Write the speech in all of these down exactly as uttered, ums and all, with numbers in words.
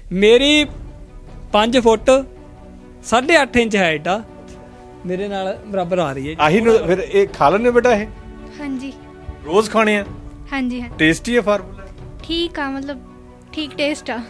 मेरी पाँच फुट साढ़े अठ इंच हाइट आ, मेरे नाल बराबर आ रही है। आही नु फिर ये खा लेने बेटा है? हाँ जी। रोज खाने हैं? हाँ जी हाँ। टेस्टी है फार्मूला? ठीक आ, मतलब ठीक टेस्ट आ।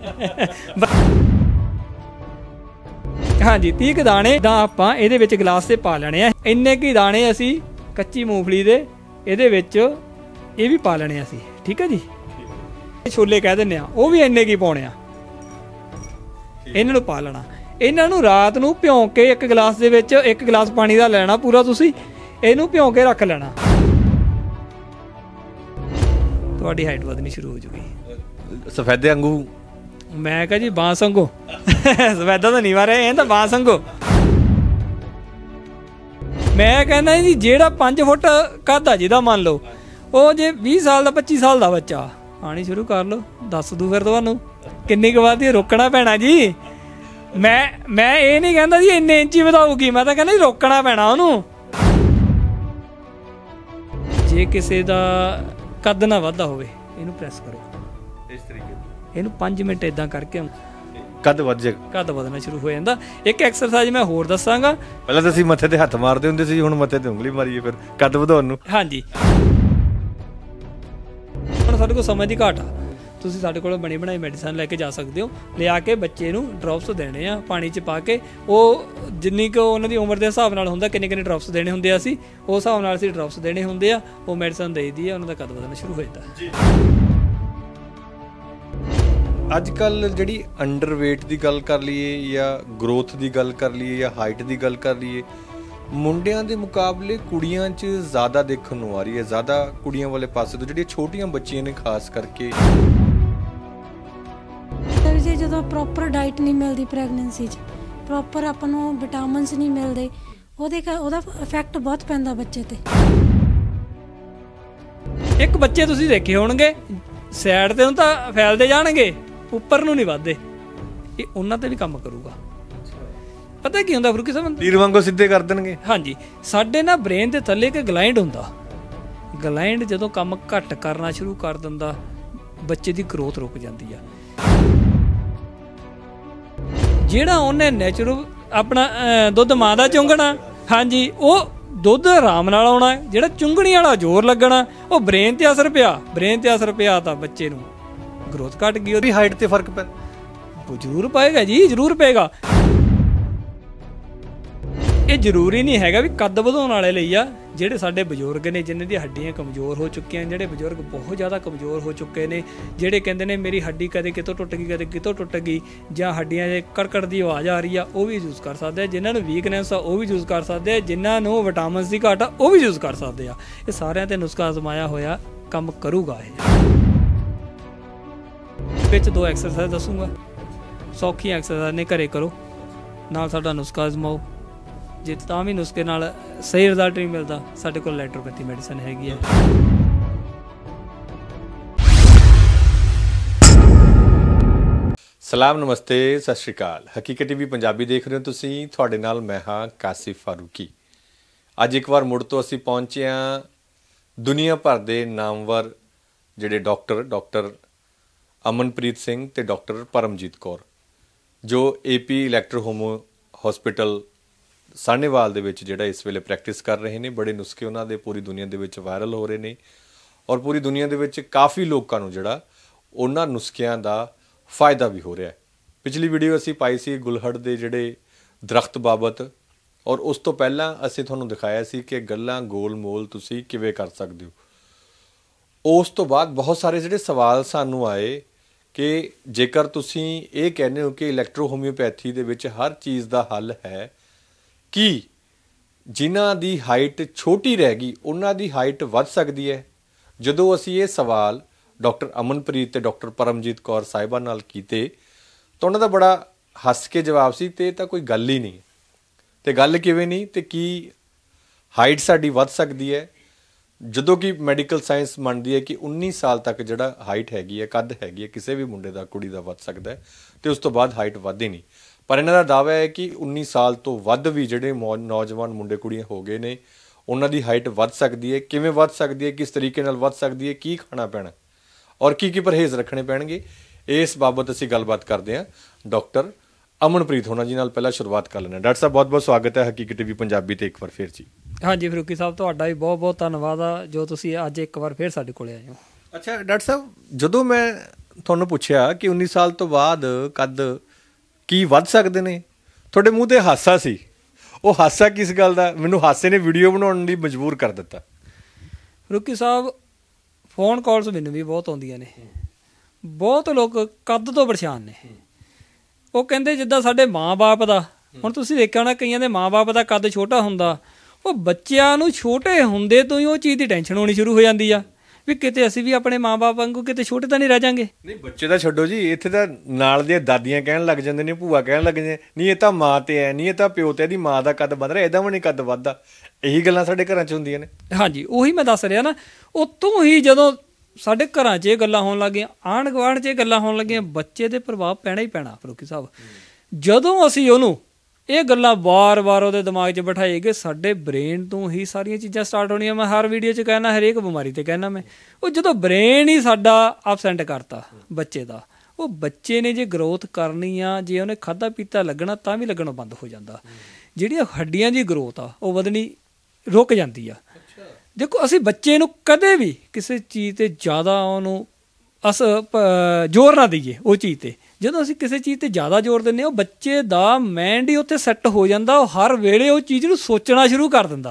हाँ जी, तीह दाने दा आपां इहदे विच गिलास ते पा लेने आ। इन्ने की दाने असी कच्ची मूंगफली दे इहदे विच ये भी पा लेने असी, ठीक है जी। छोले कह दिंदे आ, वो भी इन्ने की पाउणे आ। इन्हां नूं पा लेना। इन्हां नूं रात नूं भਿਉਂ के एक गिलास दे विच एक गिलास पानी दा लेना पूरा, तुसीं इहनूं ਭਿਉਂ के रख लेना। तुहाडी हाइट वधनी शुरू हो जूगी। सफेदे वांगू मैं कहा जी बांस वांगू सफेदा तो नहीं मारे, ये तो बांस वांगू। मैं कहना जी जेड़ा पांच फुट कद आ जिहदा मान लो, वो जे बीस साल का पच्ची साल का बच्चा आनी शुरू कर लो, दस दू फिर तुहानूं किन्नी क बार रोकना पैना जी। मैं मैं ये नहीं कहता जी इन्ने इंची ਵਧਾਊਗੀ, मैं तो कहना जी रोकना पैना ਉਹਨੂੰ। जे किसी का कद ना वाधा होवे ਇਹਨੂੰ ਪ੍ਰੈਸ ਕਰੋ इस तरीके ਇਹਨੂੰ पाँच मिनट इदां करके कद वध जाएगा, कद ਵਧਣਾ शुरू हो ਜਾਂਦਾ। एक एक्सरसाइज मैं होर दसांगा। ਪਹਿਲਾਂ ਤਾਂ ਅਸੀਂ ਮੱਥੇ ਤੇ ਹੱਥ ਮਾਰਦੇ ਹੁੰਦੇ ਸੀ, ਹੁਣ ਮੱਥੇ ਤੇ ਉਂਗਲੀ ਮਾਰੀਏ ਫਿਰ कद ਵਧਾਉਣ ਨੂੰ। ਹਾਂਜੀ, ਹੁਣ ਸਾਡੇ ਕੋਲ ਸਮੇਂ ਦੀ ਘਾਟ ਆ, ਤੁਸੀਂ ਸਾਡੇ ਕੋਲ ਬਣੀ ਬਣਾਈ ਮੈਡੀਸਨ ਲੈ ਕੇ ਜਾ ਸਕਦੇ ਹੋ। ਲਿਆ ਕੇ ਬੱਚੇ ਨੂੰ ਡ੍ਰੌਪਸ ਦੇਣੇ ਆ ਪਾਣੀ 'ਚ ਪਾ ਕੇ, ਉਹ ਜਿੰਨੀ ਕੁ ਉਹਨਾਂ ਦੀ ਉਮਰ ਦੇ ਹਿਸਾਬ ਨਾਲ ਹੁੰਦਾ ਕਿੰਨੇ ਕਿੰਨੇ ਡ੍ਰੌਪਸ ਦੇਣੇ ਹੁੰਦੇ ਆ, ਅਸੀਂ ਉਸ ਹਿਸਾਬ ਨਾਲ ਅਸੀਂ ਡ੍ਰੌਪਸ ਦੇਣੇ ਹੁੰਦੇ ਆ। ਉਹ ਮੈਡੀਸਨ ਦੇਈਦੀ ਆ, ਉਹਨਾਂ ਦਾ ਕਦ ਵਧਣਾ ਸ਼ੁਰੂ ਹੋ ਜਾਂਦਾ। ਅੱਜ ਕੱਲ ਜਿਹੜੀ ਅੰਡਰਵੇਟ ਦੀ ਗੱਲ ਕਰ ਲਈਏ ਜਾਂ ਗਰੋਥ ਦੀ ਗੱਲ ਕਰ ਲਈਏ ਜਾਂ ਹਾਈਟ ਦੀ ਗੱਲ ਕਰ ਲਈਏ, ਮੁੰਡਿਆਂ ਦੇ ਮੁਕਾਬਲੇ ਕੁੜੀਆਂ 'ਚ ਜ਼ਿਆਦਾ ਦੇਖਣ ਨੂੰ ਆ ਰਹੀ ਹੈ। ਜ਼ਿਆਦਾ ਕੁੜੀਆਂ ਵਾਲੇ ਪਾਸੇ ਤੋਂ ਜਿਹੜੀਆਂ ਛੋਟੀਆਂ ਬੱਚੀਆਂ ਨੇ ਖਾਸ ਕਰਕੇ, ਜੇ ਜਦੋਂ ਪ੍ਰੋਪਰ ਡਾਈਟ ਨਹੀਂ ਮਿਲਦੀ ਪ੍ਰੈਗਨੈਂਸੀ 'ਚ, ਪ੍ਰੋਪਰ ਆਪਾਂ ਨੂੰ ਵਿਟਾਮਿਨਸ ਨਹੀਂ ਮਿਲਦੇ, ਉਹਦੇ ਉਹਦਾ ਇਫੈਕਟ ਬਹੁਤ ਪੈਂਦਾ ਬੱਚੇ ਤੇ। ਇੱਕ ਬੱਚੇ ਤੁਸੀਂ ਦੇਖੇ ਹੋਣਗੇ ਸਾਈਡ ਤੇ ਨੂੰ ਤਾਂ ਫੈਲਦੇ ਜਾਣਗੇ, ਉੱਪਰ ਨੂੰ ਨਹੀਂ ਵੱਧਦੇ। ਇਹ ਉਹਨਾਂ ਤੇ ਵੀ ਕੰਮ ਕਰੂਗਾ। ਪਤਾ ਕੀ ਹੁੰਦਾ ਫਰੂਕੀ ਸਾਹਿਬ, ਤੀਰ ਵਾਂਗੂ ਸਿੱਧੇ ਕਰ ਦੇਣਗੇ। ਹਾਂਜੀ, ਸਾਡੇ ਨਾ ਬ੍ਰੇਨ ਦੇ ਥੱਲੇ ਇੱਕ ਗਲੈਂਡ ਹੁੰਦਾ। ਗਲੈਂਡ ਜਦੋਂ ਕੰਮ ਘੱਟ ਕਰਨਾ ਸ਼ੁਰੂ ਕਰ ਦਿੰਦਾ, ਬੱਚੇ ਦੀ ਗਰੋਥ ਰੁਕ ਜਾਂਦੀ ਆ। ਜਿਹੜਾ ਉਹਨੇ ਨੈਚੁਰਲ ਆਪਣਾ ਦੁੱਧ ਮਾਂ ਦਾ ਚੁੰਗਣਾ, ਹਾਂਜੀ, ਉਹ ਦੁੱਧ ਆਰਾਮ ਨਾਲ ਆਉਣਾ। ਜਿਹੜਾ ਚੁੰਗਣੀ ਵਾਲਾ ਜ਼ੋਰ ਲੱਗਣਾ, ਉਹ ਬ੍ਰੇਨ ਤੇ ਅਸਰ ਪਿਆ। ਬ੍ਰੇਨ ਤੇ ਅਸਰ ਪਿਆ ਤਾਂ ਬੱਚੇ ਨੂੰ ਗਰੋਥ ਘਟ ਗਈ, ਉਹਦੀ ਹਾਈਟ ਤੇ ਫਰਕ ਪੈਂਦਾ। ਜ਼ਰੂਰ ਪਏਗਾ ਜੀ, ਜ਼ਰੂਰ ਪਏਗਾ। ਇਹ ਜ਼ਰੂਰੀ ਨਹੀਂ ਹੈਗਾ ਵੀ ਕੱਦ ਵਧਾਉਣ ਵਾਲੇ ਲਈ ਆ। ਜਿਹੜੇ ਸਾਡੇ ਬਜ਼ੁਰਗ ਨੇ ਜਿਨ੍ਹਾਂ ਦੀਆਂ ਹੱਡੀਆਂ ਕਮਜ਼ੋਰ ਹੋ ਚੁੱਕੀਆਂ, ਜਿਹੜੇ ਬਜ਼ੁਰਗ ਬਹੁਤ ਜ਼ਿਆਦਾ ਕਮਜ਼ੋਰ ਹੋ ਚੁੱਕੇ ਨੇ, ਜਿਹੜੇ ਕਹਿੰਦੇ ਨੇ ਮੇਰੀ ਹੱਡੀ ਕਦੇ ਕਿਤੋਂ ਟੁੱਟ ਗਈ ਕਦੇ ਕਿਤੋਂ ਟੁੱਟ ਗਈ, ਜਾਂ ਹੱਡੀਆਂ 'ਚ ਕੜਕੜ ਦੀ ਆਵਾਜ਼ ਆ ਰਹੀ ਆ, ਉਹ ਵੀ ਯੂਜ਼ ਕਰ ਸਕਦੇ ਆ। ਜਿਨ੍ਹਾਂ ਨੂੰ ਵੀਕਨੈਸ ਆ ਉਹ ਵੀ ਯੂਜ਼ ਕਰ ਸਕਦੇ ਆ। ਜਿਨ੍ਹਾਂ ਨੂੰ ਵਿਟਾਮਿਨਸ ਦੀ ਘਾਟ ਆ ਉਹ ਵੀ ਯੂਜ਼ ਕਰ ਸਕਦੇ ਆ। ਇਹ ਸਾਰਿਆਂ ਤੇ ਨੁਸਖਾ ਅਜ਼ਮਾਇਆ ਹੋਇਆ ਕੰਮ ਕਰੂਗਾ। ਇਹ ਵਿੱਚ ਦੋ ਐਕਸਰਸਾਈਜ਼ ਦੱਸੂਗਾ, ਸੌਖੀਆਂ ਐਕਸਰਸਾਈਜ਼ ਨੇ, ਘਰੇ ਕਰੋ, ਨਾਲ ਸਾਡਾ ਨੁਸਖਾ ਅਜ਼ਮਾਓ। ਜੇ ਤਾਂ ਵੀ ਨੁਸਖੇ ਨਾਲ ਸਹੀ ਰਿਜ਼ਲਟ ਨਹੀਂ ਮਿਲਦਾ, ਸਾਡੇ ਕੋਲ ਇਲੈਕਟ੍ਰੋਪੈਥੀ ਮੈਡੀਸਨ ਹੈਗੀ ਹੈ। ਸਲਾਮ, ਨਮਸਤੇ, ਸਤਿ ਸ਼੍ਰੀ ਅਕਾਲ। ਹਕੀਕਤ ਟੀਵੀ ਪੰਜਾਬੀ ਦੇਖ ਰਹੇ ਹੋ ਤੁਸੀਂ, ਤੁਹਾਡੇ ਨਾਲ ਮੈਂ ਹਾਂ ਕਾਸਿਫ ਫਾਰੂਕੀ। ਅੱਜ ਇੱਕ ਵਾਰ ਮੁੜ ਤੋਂ ਅਸੀਂ ਪਹੁੰਚੇ ਹਾਂ ਦੁਨੀਆ ਭਰ ਦੇ ਨਾਮਵਰ ਜਿਹੜੇ ਡਾਕਟਰ ਡਾਕਟਰ ਅਮਨਪ੍ਰੀਤ ਸਿੰਘ ਤੇ ਡਾਕਟਰ ਪਰਮਜੀਤ ਕੌਰ, ਜੋ AP electro homeo hospital Sahnewal ਦੇ ਵਿੱਚ ਜਿਹੜਾ ਇਸ ਵੇਲੇ ਪ੍ਰੈਕਟਿਸ ਕਰ ਰਹੇ ਨੇ। ਬੜੇ ਨੁਸਖੇ ਉਹਨਾਂ ਦੇ ਪੂਰੀ ਦੁਨੀਆ ਦੇ ਵਿੱਚ ਵਾਇਰਲ ਹੋ ਰਹੇ ਨੇ, ਔਰ ਪੂਰੀ ਦੁਨੀਆ ਦੇ ਵਿੱਚ ਕਾਫੀ ਲੋਕਾਂ ਨੂੰ ਜਿਹੜਾ ਉਹਨਾਂ ਨੁਸਖਿਆਂ ਦਾ ਫਾਇਦਾ ਵੀ ਹੋ ਰਿਹਾ ਹੈ। ਪਿਛਲੀ ਵੀਡੀਓ ਅਸੀਂ ਪਾਈ ਸੀ ਗੁਲਹੜ ਦੇ ਜਿਹੜੇ ਦਰਖਤ ਬਾਬਤ, ਔਰ ਉਸ ਤੋਂ ਪਹਿਲਾਂ ਅਸੀਂ ਤੁਹਾਨੂੰ ਦਿਖਾਇਆ ਸੀ ਕਿ ਗੱਲਾਂ ਗੋਲ ਮੋਲ ਤੁਸੀਂ ਕਿਵੇਂ ਕਰ ਸਕਦੇ ਹੋ। ਉਸ ਤੋਂ ਬਾਅਦ ਬਹੁਤ ਸਾਰੇ ਜਿਹੜੇ ਸਵਾਲ ਸਾਨੂੰ ਆਏ ਕਿ ਜੇਕਰ ਤੁਸੀਂ ਇਹ ਕਹਿੰਦੇ ਹੋ ਕਿ ਇਲੈਕਟ੍ਰੋ ਹੋਮਿਓਪੈਥੀ ਦੇ ਵਿੱਚ ਹਰ ਚੀਜ਼ ਦਾ ਹੱਲ ਹੈ, ਕੀ ਜਿਨ੍ਹਾਂ ਦੀ ਹਾਈਟ ਛੋਟੀ ਰਹਿ ਗਈ ਉਹਨਾਂ ਦੀ ਹਾਈਟ ਵੱਧ ਸਕਦੀ ਹੈ? ਜਦੋਂ ਅਸੀਂ ਇਹ ਸਵਾਲ ਡਾਕਟਰ ਅਮਨਪ੍ਰੀਤ ਤੇ ਡਾਕਟਰ ਪਰਮਜੀਤ ਕੌਰ ਸਾਹਿਬਾਂ ਨਾਲ ਕੀਤੇ ਤਾਂ ਉਹਨਾਂ ਦਾ ਬੜਾ ਹੱਸ ਕੇ ਜਵਾਬ ਸੀ, ਤੇ ਤਾਂ ਕੋਈ ਗੱਲ ਹੀ ਨਹੀਂ। ਤੇ ਗੱਲ ਕਿਵੇਂ ਨਹੀਂ, ਤੇ ਕੀ ਹਾਈਟ ਸਾਡੀ ਵੱਧ ਸਕਦੀ ਹੈ? ਜਦੋਂ ਕਿ ਮੈਡੀਕਲ ਸਾਇੰਸ ਮੰਨਦੀ ਹੈ ਕਿ ਉੱਨੀ ਸਾਲ ਤੱਕ ਜਿਹੜਾ ਹਾਈਟ ਹੈਗੀ ਹੈ, ਕੱਦ ਹੈਗੀ ਹੈ, ਕਿਸੇ ਵੀ ਮੁੰਡੇ ਦਾ ਕੁੜੀ ਦਾ ਵੱਧ ਸਕਦਾ ਹੈ, ਤੇ ਉਸ ਤੋਂ ਬਾਅਦ ਹਾਈਟ ਵੱਧਦੀ ਨਹੀਂ। ਪਰ ਇਹਨਾਂ ਦਾ ਦਾਅਵਾ ਹੈ ਕਿ ਉੱਨੀ ਸਾਲ ਤੋਂ ਵੱਧ ਵੀ ਜਿਹੜੇ ਨੌਜਵਾਨ ਮੁੰਡੇ ਕੁੜੀਆਂ ਹੋ ਗਏ ਨੇ, ਉਹਨਾਂ ਦੀ ਹਾਈਟ ਵੱਧ ਸਕਦੀ ਹੈ। ਕਿਵੇਂ ਵੱਧ ਸਕਦੀ ਹੈ, ਕਿਸ ਤਰੀਕੇ ਨਾਲ ਵੱਧ ਸਕਦੀ ਹੈ, ਕੀ ਖਾਣਾ ਪੈਣਾ ਔਰ ਕੀ ਕੀ ਪਰਹੇਜ਼ ਰੱਖਣੇ ਪੈਣਗੇ, ਇਸ ਬਾਬਤ ਅਸੀਂ ਗੱਲਬਾਤ ਕਰਦੇ ਹਾਂ ਡਾਕਟਰ ਅਮਨਪ੍ਰੀਤ ਹੋਣਾ ਜੀ ਨਾਲ। ਪਹਿਲਾਂ ਸ਼ੁਰੂਆਤ ਕਰ ਲੈਂਦੇ ਹਾਂ। ਡਾਕਟਰ ਸਾਹਿਬ ਬਹੁਤ ਬਹੁਤ ਸਵਾਗਤ ਹੈ ਹਕੀਕਤ ਟੀਵੀ ਪੰਜਾਬੀ ਤੇ ਇੱਕ ਵਾਰ ਫਿਰ ਜੀ। ਹਾਂਜੀ ਫਰੂਕੀ ਸਾਹਿਬ, ਤੁਹਾਡਾ ਵੀ ਬਹੁਤ ਬਹੁਤ ਧੰਨਵਾਦ ਆ ਜੋ ਤੁਸੀਂ ਅੱਜ ਇੱਕ ਵਾਰ ਫਿਰ ਸਾਡੇ ਕੋਲ ਆਏ ਹੋ। ਅੱਛਾ ਡਾਕਟਰ ਸਾਹਿਬ, ਜਦੋਂ ਮੈਂ ਤੁਹਾਨੂੰ ਪੁੱਛਿਆ ਕਿ ਉੱਨੀ ਸਾਲ ਤੋਂ ਬਾਅਦ ਕੱਦ ਕੀ ਵੱਧ ਸਕਦੇ ਨੇ, ਤੁਹਾਡੇ ਮੂੰਹ ਤੇ ਹਾਸਾ ਸੀ। ਉਹ ਹਾਸਾ ਕਿਸ ਗੱਲ ਦਾ? ਮੈਨੂੰ ਹਾਸੇ ਨੇ ਵੀਡੀਓ ਬਣਾਉਣ ਲਈ ਮਜਬੂਰ ਕਰ ਦਿੱਤਾ। ਫਰੂਕੀ ਸਾਹਿਬ, ਫੋਨ ਕਾਲਸ ਮੈਨੂੰ ਵੀ ਬਹੁਤ ਆਉਂਦੀਆਂ ਨੇ। ਬਹੁਤ ਲੋਕ ਕੱਦ ਤੋਂ ਪਰੇਸ਼ਾਨ ਨੇ। ਉਹ ਕਹਿੰਦੇ ਜਿੱਦਾਂ ਸਾਡੇ ਮਾਂ-ਬਾਪ ਦਾ, ਹੁਣ ਤੁਸੀਂ ਦੇਖਿਆ ਹੋਣਾ ਕਈਆਂ ਦੇ ਮਾਂ-ਬਾਪ ਦਾ ਕੱਦ ਛੋਟਾ ਹੁੰਦਾ, ਉਹ ਬੱਚਿਆਂ ਨੂੰ ਛੋਟੇ ਹੁੰਦੇ ਤੋਂ ਹੀ ਉਹ ਚੀਜ਼ ਦੀ ਟੈਨਸ਼ਨ ਹੋਣੀ ਸ਼ੁਰੂ ਹੋ ਜਾਂਦੀ ਆ ਵੀ ਕਿਤੇ ਅਸੀਂ ਵੀ ਆਪਣੇ ਮਾਂ-ਬਾਪ ਵਾਂਗੂ ਕਿਤੇ ਛੋਟੇ ਤਾਂ ਨਹੀਂ ਰਹਿ ਜਾਵਾਂਗੇ। ਨਹੀਂ, ਬੱਚੇ ਤਾਂ ਛੱਡੋ ਜੀ, ਇੱਥੇ ਤਾਂ ਨਾਲ ਦੀਆਂ ਦਾਦੀਆਂ ਕਹਿਣ ਲੱਗ ਜਾਂਦੇ ਨੇ, ਭੂਆ ਕਹਿਣ ਲੱਗ ਜਾਂਦੇ ਨਹੀਂ ਇਹ ਤਾਂ ਮਾਂ ਤੇ ਹੈ, ਨਹੀਂ ਇਹ ਤਾਂ ਪਿਓ ਤੇ, ਇਹਦੀ ਮਾਂ ਦਾ ਕੱਦ ਵੱਧ ਰਿਹਾ, ਇਹਦਾ ਵੀ ਨਹੀਂ ਕੱਦ ਵੱਧਦਾ। ਇਹੀ ਗੱਲਾਂ ਸਾਡੇ ਘਰਾਂ 'ਚ ਹੁੰਦੀਆਂ ਨੇ। ਹਾਂਜੀ, ਉਹੀ ਮੈਂ ਦੱਸ ਰਿਹਾ ਨਾ। ਉੱਤੋਂ ਹੀ ਜਦੋਂ ਸਾਡੇ ਘਰਾਂ 'ਚ ਇਹ ਗੱਲਾਂ ਹੋਣ ਲੱਗੀਆਂ, ਆਂਢ ਗੁਆਂਢ 'ਚ ਇਹ ਗੱਲਾਂ ਹੋਣ ਲੱਗੀਆਂ, ਬੱਚੇ ਦੇ ਪ੍ਰਭਾਵ ਪੈਣਾ ਹੀ ਪੈਣਾ ਫਰੂਕੀ ਸਾਹਿਬ। ਜਦੋਂ ਅਸੀਂ ਉਹਨੂੰ ਇਹ ਗੱਲਾਂ ਵਾਰ-ਵਾਰ ਉਹਦੇ ਦਿਮਾਗ 'ਚ ਬਿਠਾਏਗੇ, ਸਾਡੇ ਬ੍ਰੇਨ ਤੋਂ ਹੀ ਸਾਰੀਆਂ ਚੀਜ਼ਾਂ ਸਟਾਰਟ ਹੋਣੀਆਂ। ਮੈਂ ਹਰ ਵੀਡੀਓ 'ਚ ਕਹਿਣਾ, ਹਰੇਕ ਬਿਮਾਰੀ ਤੇ ਕਹਿਣਾ ਮੈਂ, ਉਹ ਜਦੋਂ ਬ੍ਰੇਨ ਹੀ ਸਾਡਾ ਅਬਸੈਂਟ ਕਰਤਾ ਬੱਚੇ ਦਾ, ਉਹ ਬੱਚੇ ਨੇ ਜੇ ਗਰੋਥ ਕਰਨੀ ਆ, ਜੇ ਉਹਨੇ ਖਾਧਾ ਪੀਤਾ ਲੱਗਣਾ ਤਾਂ ਵੀ ਲੱਗਣੋਂ ਬੰਦ ਹੋ ਜਾਂਦਾ। ਜਿਹੜੀਆਂ ਹੱਡੀਆਂ ਦੀ ਗਰੋਥ ਆ ਉਹ ਵਧਣੀ ਰੁਕ ਜਾਂਦੀ ਆ। ਦੇਖੋ, ਅਸੀਂ ਬੱਚੇ ਨੂੰ ਕਦੇ ਵੀ ਕਿਸੇ ਚੀਜ਼ ਤੇ ਜ਼ਿਆਦਾ ਉਹਨੂੰ ਅਸ ਜ਼ੋਰ ਨਾ ਦਈਏ। ਉਹ ਚੀਜ਼ ਤੇ ਜਦੋਂ ਅਸੀਂ ਕਿਸੇ ਚੀਜ਼ ਤੇ ਜ਼ਿਆਦਾ ਜ਼ੋਰ ਦਿੰਦੇ ਹਾਂ, ਉਹ ਬੱਚੇ ਦਾ ਮਾਈਂਡ ਹੀ ਉੱਥੇ ਸੈੱਟ ਹੋ ਜਾਂਦਾ। ਉਹ ਹਰ ਵੇਲੇ ਉਹ ਚੀਜ਼ ਨੂੰ ਸੋਚਣਾ ਸ਼ੁਰੂ ਕਰ ਦਿੰਦਾ।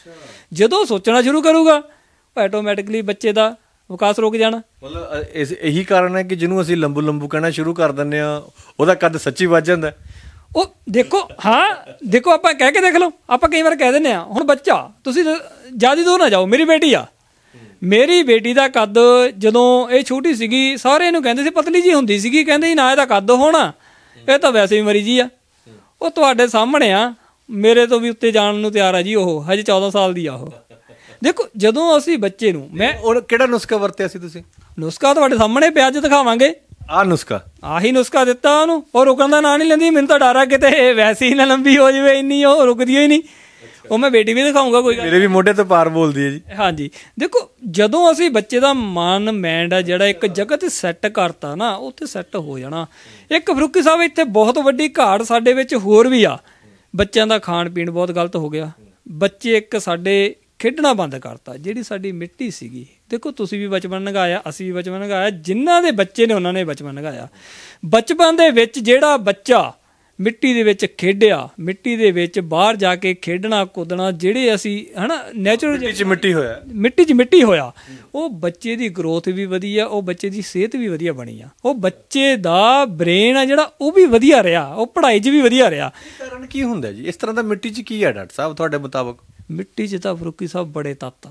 ਜਦੋਂ ਸੋਚਣਾ ਸ਼ੁਰੂ ਕਰੂਗਾ, ਆਟੋਮੈਟਿਕਲੀ ਬੱਚੇ ਦਾ ਵਿਕਾਸ ਰੁਕ ਜਾਣਾ। ਮਤਲਬ ਇਸ ਇਹੀ ਕਾਰਨ ਹੈ ਕਿ ਜਿਹਨੂੰ ਅਸੀਂ ਲੰਬੂ ਲੰਬੂ ਕਹਿਣਾ ਸ਼ੁਰੂ ਕਰ ਦਿੰਦੇ ਹਾਂ, ਉਹਦਾ ਕੱਦ ਸੱਚੀ ਵੱਧ ਜਾਂਦਾ। ਉਹ ਦੇਖੋ, ਹਾਂ ਦੇਖੋ, ਆਪਾਂ ਕਹਿ ਕੇ ਦੇਖ ਲਓ। ਆਪਾਂ ਕਈ ਵਾਰ ਕਹਿ ਦਿੰਦੇ ਹਾਂ, ਹੁਣ ਬੱਚਾ ਤੁਸੀਂ ਜ਼ਿਆਦਾ ਦੂਰ ਨਾ ਜਾਓ, ਮੇਰੀ ਬੇਟੀ ਆ, ਮੇਰੀ ਬੇਟੀ ਦਾ ਕੱਦ ਜਦੋਂ ਇਹ ਛੋਟੀ ਸੀਗੀ ਸਾਰੇ ਇਹਨੂੰ ਕਹਿੰਦੇ ਸੀ ਪਤਲੀ ਜੀ ਹੁੰਦੀ ਸੀਗੀ, ਕਹਿੰਦੇ ਜੀ ਨਾ ਇਹਦਾ ਕੱਦ ਹੋਣਾ, ਇਹ ਤਾਂ ਵੈਸੇ ਵੀ ਮਰੀ ਜੀ ਆ। ਉਹ ਤੁਹਾਡੇ ਸਾਹਮਣੇ ਆ, ਮੇਰੇ ਤੋਂ ਵੀ ਉੱਤੇ ਜਾਣ ਨੂੰ ਤਿਆਰ ਆ ਜੀ। ਉਹ ਹਜੇ ਚੌਦਾਂ ਸਾਲ ਦੀ ਆ ਉਹ। ਦੇਖੋ, ਜਦੋਂ ਅਸੀਂ ਬੱਚੇ ਨੂੰ, ਮੈਂ ਉਹ ਕਿਹੜਾ ਨੁਸਖਾ ਵਰਤਿਆ ਸੀ ਤੁਸੀਂ? ਨੁਸਖਾ ਤੁਹਾਡੇ ਸਾਹਮਣੇ ਪਿਆ, ਅੱਜ ਦਿਖਾਵਾਂਗੇ। ਆਹ ਨੁਸਖਾ, ਆਹੀ ਨੁਸਖਾ ਦਿੱਤਾ ਉਹਨੂੰ। ਉਹ ਰੁਕਣ ਦਾ ਨਾਂ ਨਹੀਂ ਲੈਂਦੀ। ਮੈਨੂੰ ਤਾਂ ਡਰ ਆ ਕਿਤੇ ਵੈਸੇ ਹੀ ਨਾ ਲੰਬੀ ਹੋ ਜਾਵੇ, ਇੰਨੀ ਉਹ ਰੁਕਦੀ ਹੀ ਨਹੀਂ। ਉਹ ਮੈਂ ਬੇਟੀ ਵੀ ਦਿਖਾਊਂਗਾ, ਕੋਈ ਮੇਰੇ ਵੀ ਮੋਢੇ ਤੋਂ ਪਾਰ ਬੋਲਦੀ ਹੈ ਜੀ। ਹਾਂਜੀ, ਦੇਖੋ, ਜਦੋਂ ਅਸੀਂ ਬੱਚੇ ਦਾ ਮਨ ਮਾਈਂਡ ਆ ਜਿਹੜਾ ਇੱਕ ਜਗ੍ਹਾ ਤੇ ਸੈੱਟ ਕਰਤਾ ਨਾ, ਉੱਥੇ ਸੈੱਟ ਹੋ ਜਾਣਾ। ਇੱਕ ਫਰੂਕੀ ਸਾਹਿਬ, ਇੱਥੇ ਬਹੁਤ ਵੱਡੀ ਘਾਟ ਸਾਡੇ ਵਿੱਚ ਹੋਰ ਵੀ ਆ। ਬੱਚਿਆਂ ਦਾ ਖਾਣ ਪੀਣ ਬਹੁਤ ਗਲਤ ਹੋ ਗਿਆ। ਬੱਚੇ ਇੱਕ ਸਾਡੇ ਖੇਡਣਾ ਬੰਦ ਕਰਤਾ। ਜਿਹੜੀ ਸਾਡੀ ਮਿੱਟੀ ਸੀਗੀ, ਦੇਖੋ ਤੁਸੀਂ ਵੀ ਬਚਪਨ ਲੰਘਾਇਆ, ਅਸੀਂ ਵੀ ਬਚਪਨ ਲੰਘਾਇਆ, ਜਿਨ੍ਹਾਂ ਦੇ ਬੱਚੇ ਨੇ ਉਹਨਾਂ ਨੇ ਬਚਪਨ ਲੰਘਾਇਆ। ਬਚਪਨ ਦੇ ਵਿੱਚ ਜਿਹੜਾ ਬੱਚਾ ਮਿੱਟੀ ਦੇ ਵਿੱਚ ਖੇਡਿਆ, ਮਿੱਟੀ ਦੇ ਵਿੱਚ ਬਾਹਰ ਜਾ ਕੇ ਖੇਡਣਾ ਕੁੱਦਣਾ, ਜਿਹੜੇ ਅਸੀਂ ਹੈ ਨਾ ਨੈਚੁਰਲ ਮਿੱਟੀ 'ਚ ਮਿੱਟੀ ਹੋਇਆ, ਮਿੱਟੀ 'ਚ ਮਿੱਟੀ ਹੋਇਆ, ਉਹ ਬੱਚੇ ਦੀ ਗਰੋਥ ਵੀ ਵਧੀਆ, ਉਹ ਬੱਚੇ ਦੀ ਸਿਹਤ ਵੀ ਵਧੀਆ ਬਣੀ ਆ। ਉਹ ਬੱਚੇ ਦਾ ਬ੍ਰੇਨ ਆ ਜਿਹੜਾ ਉਹ ਵੀ ਵਧੀਆ ਰਿਹਾ, ਉਹ ਪੜ੍ਹਾਈ 'ਚ ਵੀ ਵਧੀਆ ਰਿਹਾ। ਕਾਰਨ ਕੀ ਹੁੰਦਾ ਜੀ ਇਸ ਤਰ੍ਹਾਂ ਦਾ? ਮਿੱਟੀ 'ਚ ਕੀ ਹੈ ਡਾਕਟਰ ਸਾਹਿਬ ਤੁਹਾਡੇ ਮੁਤਾਬਕ? ਮਿੱਟੀ 'ਚ ਤਾਂ ਫਰੂਕੀ ਸਾਹਿਬ ਬੜੇ ਤੱਤ ਆ।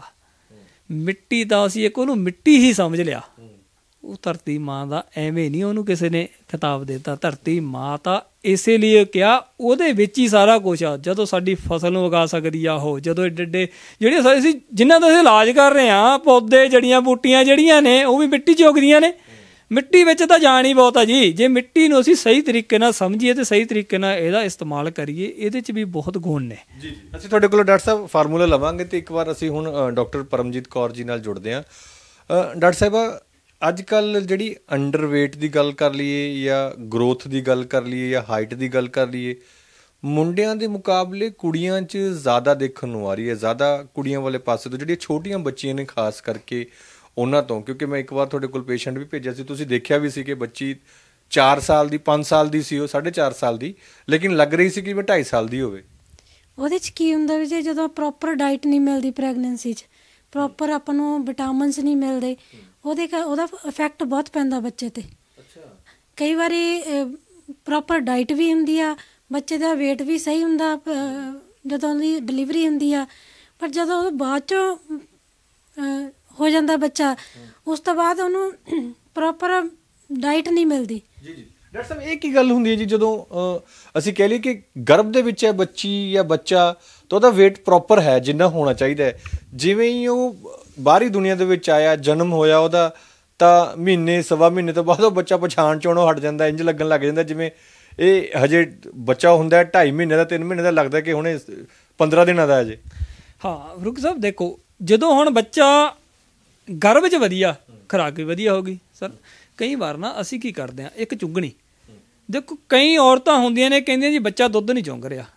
ਮਿੱਟੀ ਦਾ ਅਸੀਂ ਇੱਕ ਉਹਨੂੰ ਮਿੱਟੀ ਹੀ ਸਮਝ ਲਿਆ। ਉਹ ਧਰਤੀ ਮਾਂ ਦਾ ਐਵੇਂ ਨਹੀਂ ਉਹਨੂੰ ਕਿਸੇ ਨੇ ਖਿਤਾਬ ਦਿੱਤਾ। ਧਰਤੀ ਮਾਂ ਤਾਂ ਇਸੇ ਲਈ ਕਿਹਾ, ਉਹਦੇ ਵਿੱਚ ਹੀ ਸਾਰਾ ਕੁਛ ਆ। ਜਦੋਂ ਸਾਡੀ ਫਸਲ ਨੂੰ ਉਗਾ ਸਕਦੀ ਆ ਉਹ, ਜਦੋਂ ਏਡੇ ਏਡੇ ਜਿਹੜੇ ਅਸੀਂ ਜਿਨ੍ਹਾਂ ਦਾ ਅਸੀਂ ਇਲਾਜ ਕਰ ਰਹੇ ਹਾਂ, ਪੌਦੇ ਜੜੀਆਂ ਬੂਟੀਆਂ ਜਿਹੜੀਆਂ ਨੇ, ਉਹ ਵੀ ਮਿੱਟੀ 'ਚ ਉਗਦੀਆਂ ਨੇ। ਮਿੱਟੀ ਵਿੱਚ ਤਾਂ ਜਾਣ ਹੀ ਬਹੁਤ ਆ ਜੀ। ਜੇ ਮਿੱਟੀ ਨੂੰ ਅਸੀਂ ਸਹੀ ਤਰੀਕੇ ਨਾਲ ਸਮਝੀਏ ਤੇ ਸਹੀ ਤਰੀਕੇ ਨਾਲ ਇਹਦਾ ਇਸਤੇਮਾਲ ਕਰੀਏ, ਇਹਦੇ 'ਚ ਵੀ ਬਹੁਤ ਗੁਣ ਨੇ। ਜੀ, ਅਸੀਂ ਤੁਹਾਡੇ ਕੋਲੋਂ ਡਾਕਟਰ ਸਾਹਿਬ ਫਾਰਮੂਲਾ ਲਵਾਂਗੇ ਤੇ ਇੱਕ ਵਾਰ ਅਸੀਂ ਹੁਣ ਡਾਕਟਰ ਪਰਮਜੀਤ ਕੌਰ ਜੀ ਨਾਲ ਜੁੜਦੇ ਹਾਂ। ਡਾਕਟਰ ਸਾਹਿਬ, ਅੱਜ ਕੱਲ੍ਹ ਜਿਹੜੀ ਅੰਡਰਵੇਟ ਦੀ ਗੱਲ ਕਰ ਲਈਏ ਜਾਂ ਗਰੋਥ ਦੀ ਗੱਲ ਕਰ ਲਈਏ ਜਾਂ ਹਾਈਟ ਦੀ ਗੱਲ ਕਰ ਲਈਏ, ਮੁੰਡਿਆਂ ਦੇ ਮੁਕਾਬਲੇ ਕੁੜੀਆਂ 'ਚ ਜ਼ਿਆਦਾ ਦੇਖਣ ਨੂੰ ਆ ਰਹੀ ਹੈ। ਜ਼ਿਆਦਾ ਕੁੜੀਆਂ ਵਾਲੇ ਪਾਸੇ ਤੋਂ ਜਿਹੜੀਆਂ ਛੋਟੀਆਂ ਬੱਚੀਆਂ ਨੇ ਖਾਸ ਕਰਕੇ ਉਹਨਾਂ ਤੋਂ, ਕਿਉਂਕਿ ਮੈਂ ਇੱਕ ਵਾਰ ਤੁਹਾਡੇ ਕੋਲ ਪੇਸ਼ੈਂਟ ਵੀ ਭੇਜਿਆ ਸੀ, ਤੁਸੀਂ ਦੇਖਿਆ ਵੀ ਸੀ ਕਿ ਬੱਚੀ ਚਾਰ ਸਾਲ ਦੀ ਪੰਜ ਸਾਲ ਦੀ ਸੀ, ਉਹ ਸਾਢੇ ਚਾਰ ਸਾਲ ਦੀ, ਲੇਕਿਨ ਲੱਗ ਰਹੀ ਸੀ ਕਿ ਮੈਂ ਢਾਈ ਸਾਲ ਦੀ ਹੋਵੇ। ਉਹਦੇ 'ਚ ਕੀ ਹੁੰਦਾ ਵੀ ਜੇ ਜਦੋਂ ਪ੍ਰੋਪਰ ਡਾਈਟ ਨਹੀਂ ਮਿਲਦੀ ਪ੍ਰੈਗਨੈਂਸੀ 'ਚ, ਪ੍ਰੋਪਰ ਆਪਾਂ ਨੂੰ ਵਿਟਾਮਿਨਸ ਨਹੀਂ ਮਿਲਦੇ, ਉਹਦੇ ਉਹਦਾ ਇਫੈਕਟ ਬਹੁਤ ਪੈਂਦਾ ਬੱਚੇ ਤੇ। ਕਈ ਵਾਰੀ ਪ੍ਰੋਪਰ ਡਾਈਟ ਵੀ ਹੁੰਦੀ ਆ, ਬੱਚੇ ਦਾ ਵੇਟ ਵੀ ਸਹੀ ਹੁੰਦਾ ਜਦੋਂ ਉਹਦੀ ਡਿਲੀਵਰੀ ਹੁੰਦੀ ਆ, ਪਰ ਜਦੋਂ ਉਹ ਬਾਅਦ 'ਚੋਂ ਹੋ ਜਾਂਦਾ ਬੱਚਾ, ਉਸ ਤੋਂ ਬਾਅਦ ਉਹਨੂੰ ਪ੍ਰੋਪਰ ਡਾਈਟ ਨਹੀਂ ਮਿਲਦੀ। ਜੀ ਜੀ ਡਾਕਟਰ ਸਾਹਿਬ, ਇਹ ਕੀ ਗੱਲ ਹੁੰਦੀ ਹੈ ਜੀ ਜਦੋਂ ਅਸੀਂ ਕਹਿ ਲਈਏ ਕਿ ਗਰਭ ਦੇ ਵਿੱਚ ਹੈ ਬੱਚੀ ਜਾਂ ਬੱਚਾ, ਤਾਂ ਉਹਦਾ ਵੇਟ ਪ੍ਰੋਪਰ ਹੈ ਜਿੰਨਾ ਹੋਣਾ ਚਾਹੀਦਾ ਹੈ, ਜਿਵੇਂ ਹੀ ਉਹ ਬਾਹਰੀ ਦੁਨੀਆ ਦੇ ਵਿੱਚ ਆਇਆ, ਜਨਮ ਹੋਇਆ ਉਹਦਾ, ਤਾਂ ਮਹੀਨੇ ਸਵਾ ਮਹੀਨੇ ਤੋਂ ਬਾਅਦ ਉਹ ਬੱਚਾ ਪਛਾਣ ਚੋਣੋਂ ਹਟ ਜਾਂਦਾ, ਇੰਝ ਲੱਗਣ ਲੱਗ ਜਾਂਦਾ ਜਿਵੇਂ ਇਹ ਹਜੇ ਬੱਚਾ ਹੁੰਦਾ ਢਾਈ ਮਹੀਨੇ ਦਾ, ਤਿੰਨ ਮਹੀਨੇ ਦਾ, ਲੱਗਦਾ ਕਿ ਹੁਣੇ ਪੰਦਰਾਂ ਦਿਨਾਂ ਦਾ ਹਜੇ। ਹਾਂ ਫਰੂਕ ਸਾਹਿਬ, ਦੇਖੋ ਜਦੋਂ ਹੁਣ ਬੱਚਾ ਗਰਭ 'ਚ ਵਧੀਆ, ਖੁਰਾਕ ਵੀ ਵਧੀਆ ਹੋ ਗਈ ਸਰ, ਕਈ ਵਾਰ ਨਾ ਅਸੀਂ ਕੀ ਕਰਦੇ ਹਾਂ, ਇੱਕ ਚੁੰਗਣੀ ਦੇਖੋ, ਕਈ ਔਰਤਾਂ ਹੁੰਦੀਆਂ ਨੇ ਕਹਿੰਦੀਆਂ ਜੀ ਬੱਚਾ ਦੁੱਧ ਨਹੀਂ ਚੁੰਗ ਰਿਹਾ।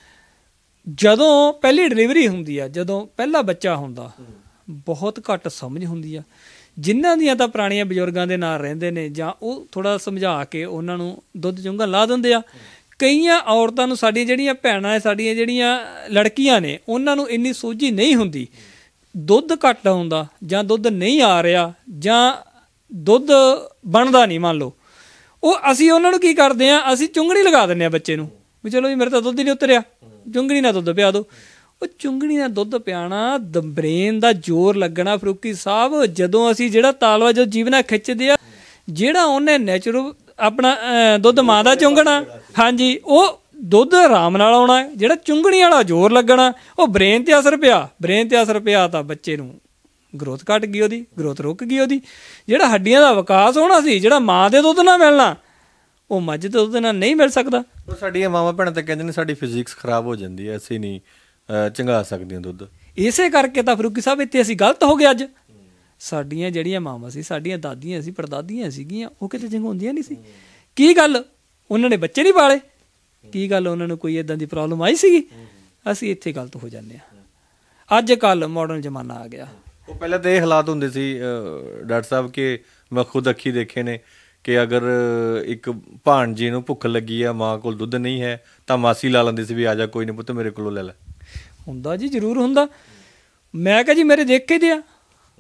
ਜਦੋਂ ਪਹਿਲੀ ਡਿਲੀਵਰੀ ਹੁੰਦੀ ਆ, ਜਦੋਂ ਪਹਿਲਾ ਬੱਚਾ ਹੁੰਦਾ, ਬਹੁਤ ਘੱਟ ਸਮਝ ਹੁੰਦੀ ਆ। ਜਿਨ੍ਹਾਂ ਦੀਆਂ ਤਾਂ ਪੁਰਾਣੀਆਂ ਬਜ਼ੁਰਗਾਂ ਦੇ ਨਾਲ ਰਹਿੰਦੇ ਨੇ ਜਾਂ ਉਹ ਥੋੜ੍ਹਾ ਸਮਝਾ ਕੇ ਉਹਨਾਂ ਨੂੰ ਦੁੱਧ ਚੁੰਗਣ ਲਾ ਦਿੰਦੇ ਆ। ਕਈਆਂ ਔਰਤਾਂ ਨੂੰ, ਸਾਡੀਆਂ ਜਿਹੜੀਆਂ ਭੈਣਾਂ, ਸਾਡੀਆਂ ਜਿਹੜੀਆਂ ਲੜਕੀਆਂ ਨੇ, ਉਹਨਾਂ ਨੂੰ ਇੰਨੀ ਸੋਝੀ ਨਹੀਂ ਹੁੰਦੀ। ਦੁੱਧ ਘੱਟ ਆਉਂਦਾ ਜਾਂ ਦੁੱਧ ਨਹੀਂ ਆ ਰਿਹਾ ਜਾਂ ਦੁੱਧ ਬਣਦਾ ਨਹੀਂ, ਮੰਨ ਲਓ, ਉਹ ਅਸੀਂ ਉਹਨਾਂ ਨੂੰ ਕੀ ਕਰਦੇ ਹਾਂ, ਅਸੀਂ ਚੁੰਗਣੀ ਲਗਾ ਦਿੰਦੇ ਹਾਂ ਬੱਚੇ ਨੂੰ ਵੀ ਚਲੋ ਜੀ ਮੇਰੇ ਤਾਂ ਦੁੱਧ ਹੀ ਨਹੀਂ ਉਤਰਿਆ, ਚੁੰਗਣੀ ਨਾਲ ਦੁੱਧ ਪਿਆ ਦਿਓ। ਉਹ ਚੁੰਗਣੀ ਨਾਲ ਦੁੱਧ ਪਿਆਣਾ, ਬ੍ਰੇਨ ਦਾ ਜ਼ੋਰ ਲੱਗਣਾ ਫਰੂਕੀ ਸਾਹਿਬ। ਜਦੋਂ ਅਸੀਂ ਜਿਹੜਾ ਤਾਲਵਾ ਜੋ ਜੀਵਨਾ ਖਿੱਚਦੇ ਆ, ਜਿਹੜਾ ਉਹਨੇ ਨੈਚੁਰਲ ਆਪਣਾ ਦੁੱਧ ਮਾਂ ਦਾ ਚੁੰਗਣਾ, ਹਾਂਜੀ, ਉਹ ਦੁੱਧ ਆਰਾਮ ਨਾਲ ਆਉਣਾ। ਜਿਹੜਾ ਚੁੰਗਣੀ ਵਾਲਾ ਜ਼ੋਰ ਲੱਗਣਾ, ਉਹ ਬ੍ਰੇਨ 'ਤੇ ਅਸਰ ਪਿਆ। ਬ੍ਰੇਨ 'ਤੇ ਅਸਰ ਪਿਆ ਤਾਂ ਬੱਚੇ ਨੂੰ ਗਰੋਥ ਘੱਟ ਗਈ, ਉਹਦੀ ਗਰੋਥ ਰੁਕ ਗਈ। ਉਹਦੀ ਜਿਹੜਾ ਹੱਡੀਆਂ ਦਾ ਵਿਕਾਸ ਹੋਣਾ ਸੀ, ਜਿਹੜਾ ਮਾਂ ਦੇ ਦੁੱਧ ਨਾਲ ਮਿਲਣਾ, ਉਹ ਮੱਝ ਦੇ ਦੁੱਧ ਨਾਲ ਨਹੀਂ ਮਿਲ ਸਕਦਾ। ਉਹ ਸਾਡੀਆਂ ਮਾਵਾਂ ਭੈਣਾਂ ਤਾਂ ਕਹਿੰਦੇ ਨੇ ਸਾਡੀ ਫਿਜ਼ਿਕਸ ਖਰਾਬ ਹੋ ਜਾਂਦੀ ਹੈ, ਅਸੀਂ ਨਹੀਂ ਚੰਗਾ ਸਕਦੀਆਂ ਦੁੱਧ। ਇਸੇ ਕਰਕੇ ਤਾਂ ਫਰੂਕੀ ਸਾਹਿਬ ਇੱਥੇ ਅਸੀਂ ਗਲਤ ਹੋ ਗਏ ਅੱਜ। ਸਾਡੀਆਂ ਜਿਹੜੀਆਂ ਮਾਵਾਂ ਸੀ, ਸਾਡੀਆਂ ਦਾਦੀਆਂ ਸੀ, ਪੜਦਾਦੀਆਂ ਸੀਗੀਆਂ, ਉਹ ਕਿਤੇ ਚੰਗਾਉਂਦੀਆਂ ਨਹੀਂ ਸੀ। ਕੀ ਗੱਲ ਉਹਨਾਂ ਨੇ ਬੱਚੇ ਨਹੀਂ ਪਾਲੇ? ਕੀ ਗੱਲ ਉਹਨਾਂ ਨੂੰ ਕੋਈ ਇੱਦਾਂ ਦੀ ਪ੍ਰੋਬਲਮ ਆਈ ਸੀਗੀ? ਅਸੀਂ ਇੱਥੇ ਗਲਤ ਹੋ ਜਾਂਦੇ ਹਾਂ। ਅੱਜ ਕੱਲ੍ਹ ਮਾਡਰਨ ਜ਼ਮਾਨਾ ਆ ਗਿਆ। ਉਹ ਪਹਿਲਾਂ ਤਾਂ ਇਹ ਹਾਲਾਤ ਹੁੰਦੇ ਸੀ ਡਾਕਟਰ ਸਾਹਿਬ ਕਿ ਮੈਂ ਖੁਦ ਅੱਖੀ ਦੇਖੇ ਨੇ ਕਿ ਅਗਰ ਇੱਕ ਭਾਣਜੀ ਨੂੰ ਭੁੱਖ ਲੱਗੀ ਆ, ਮਾਂ ਕੋਲ ਦੁੱਧ ਨਹੀਂ ਹੈ, ਤਾਂ ਮਾਸੀ ਲਾ ਲੈਂਦੀ ਸੀ ਵੀ ਆ ਜਾ, ਕੋਈ ਨਹੀਂ ਪੁੱਤ ਮੇਰੇ ਕੋਲੋਂ ਲੈ ਲੈ। ਹੁੰਦਾ ਜੀ, ਜ਼ਰੂਰ ਹੁੰਦਾ। ਮੈਂ ਕਿਹਾ ਜੀ ਮੇਰੇ ਦੇਖੇ ਦੇ ਆ,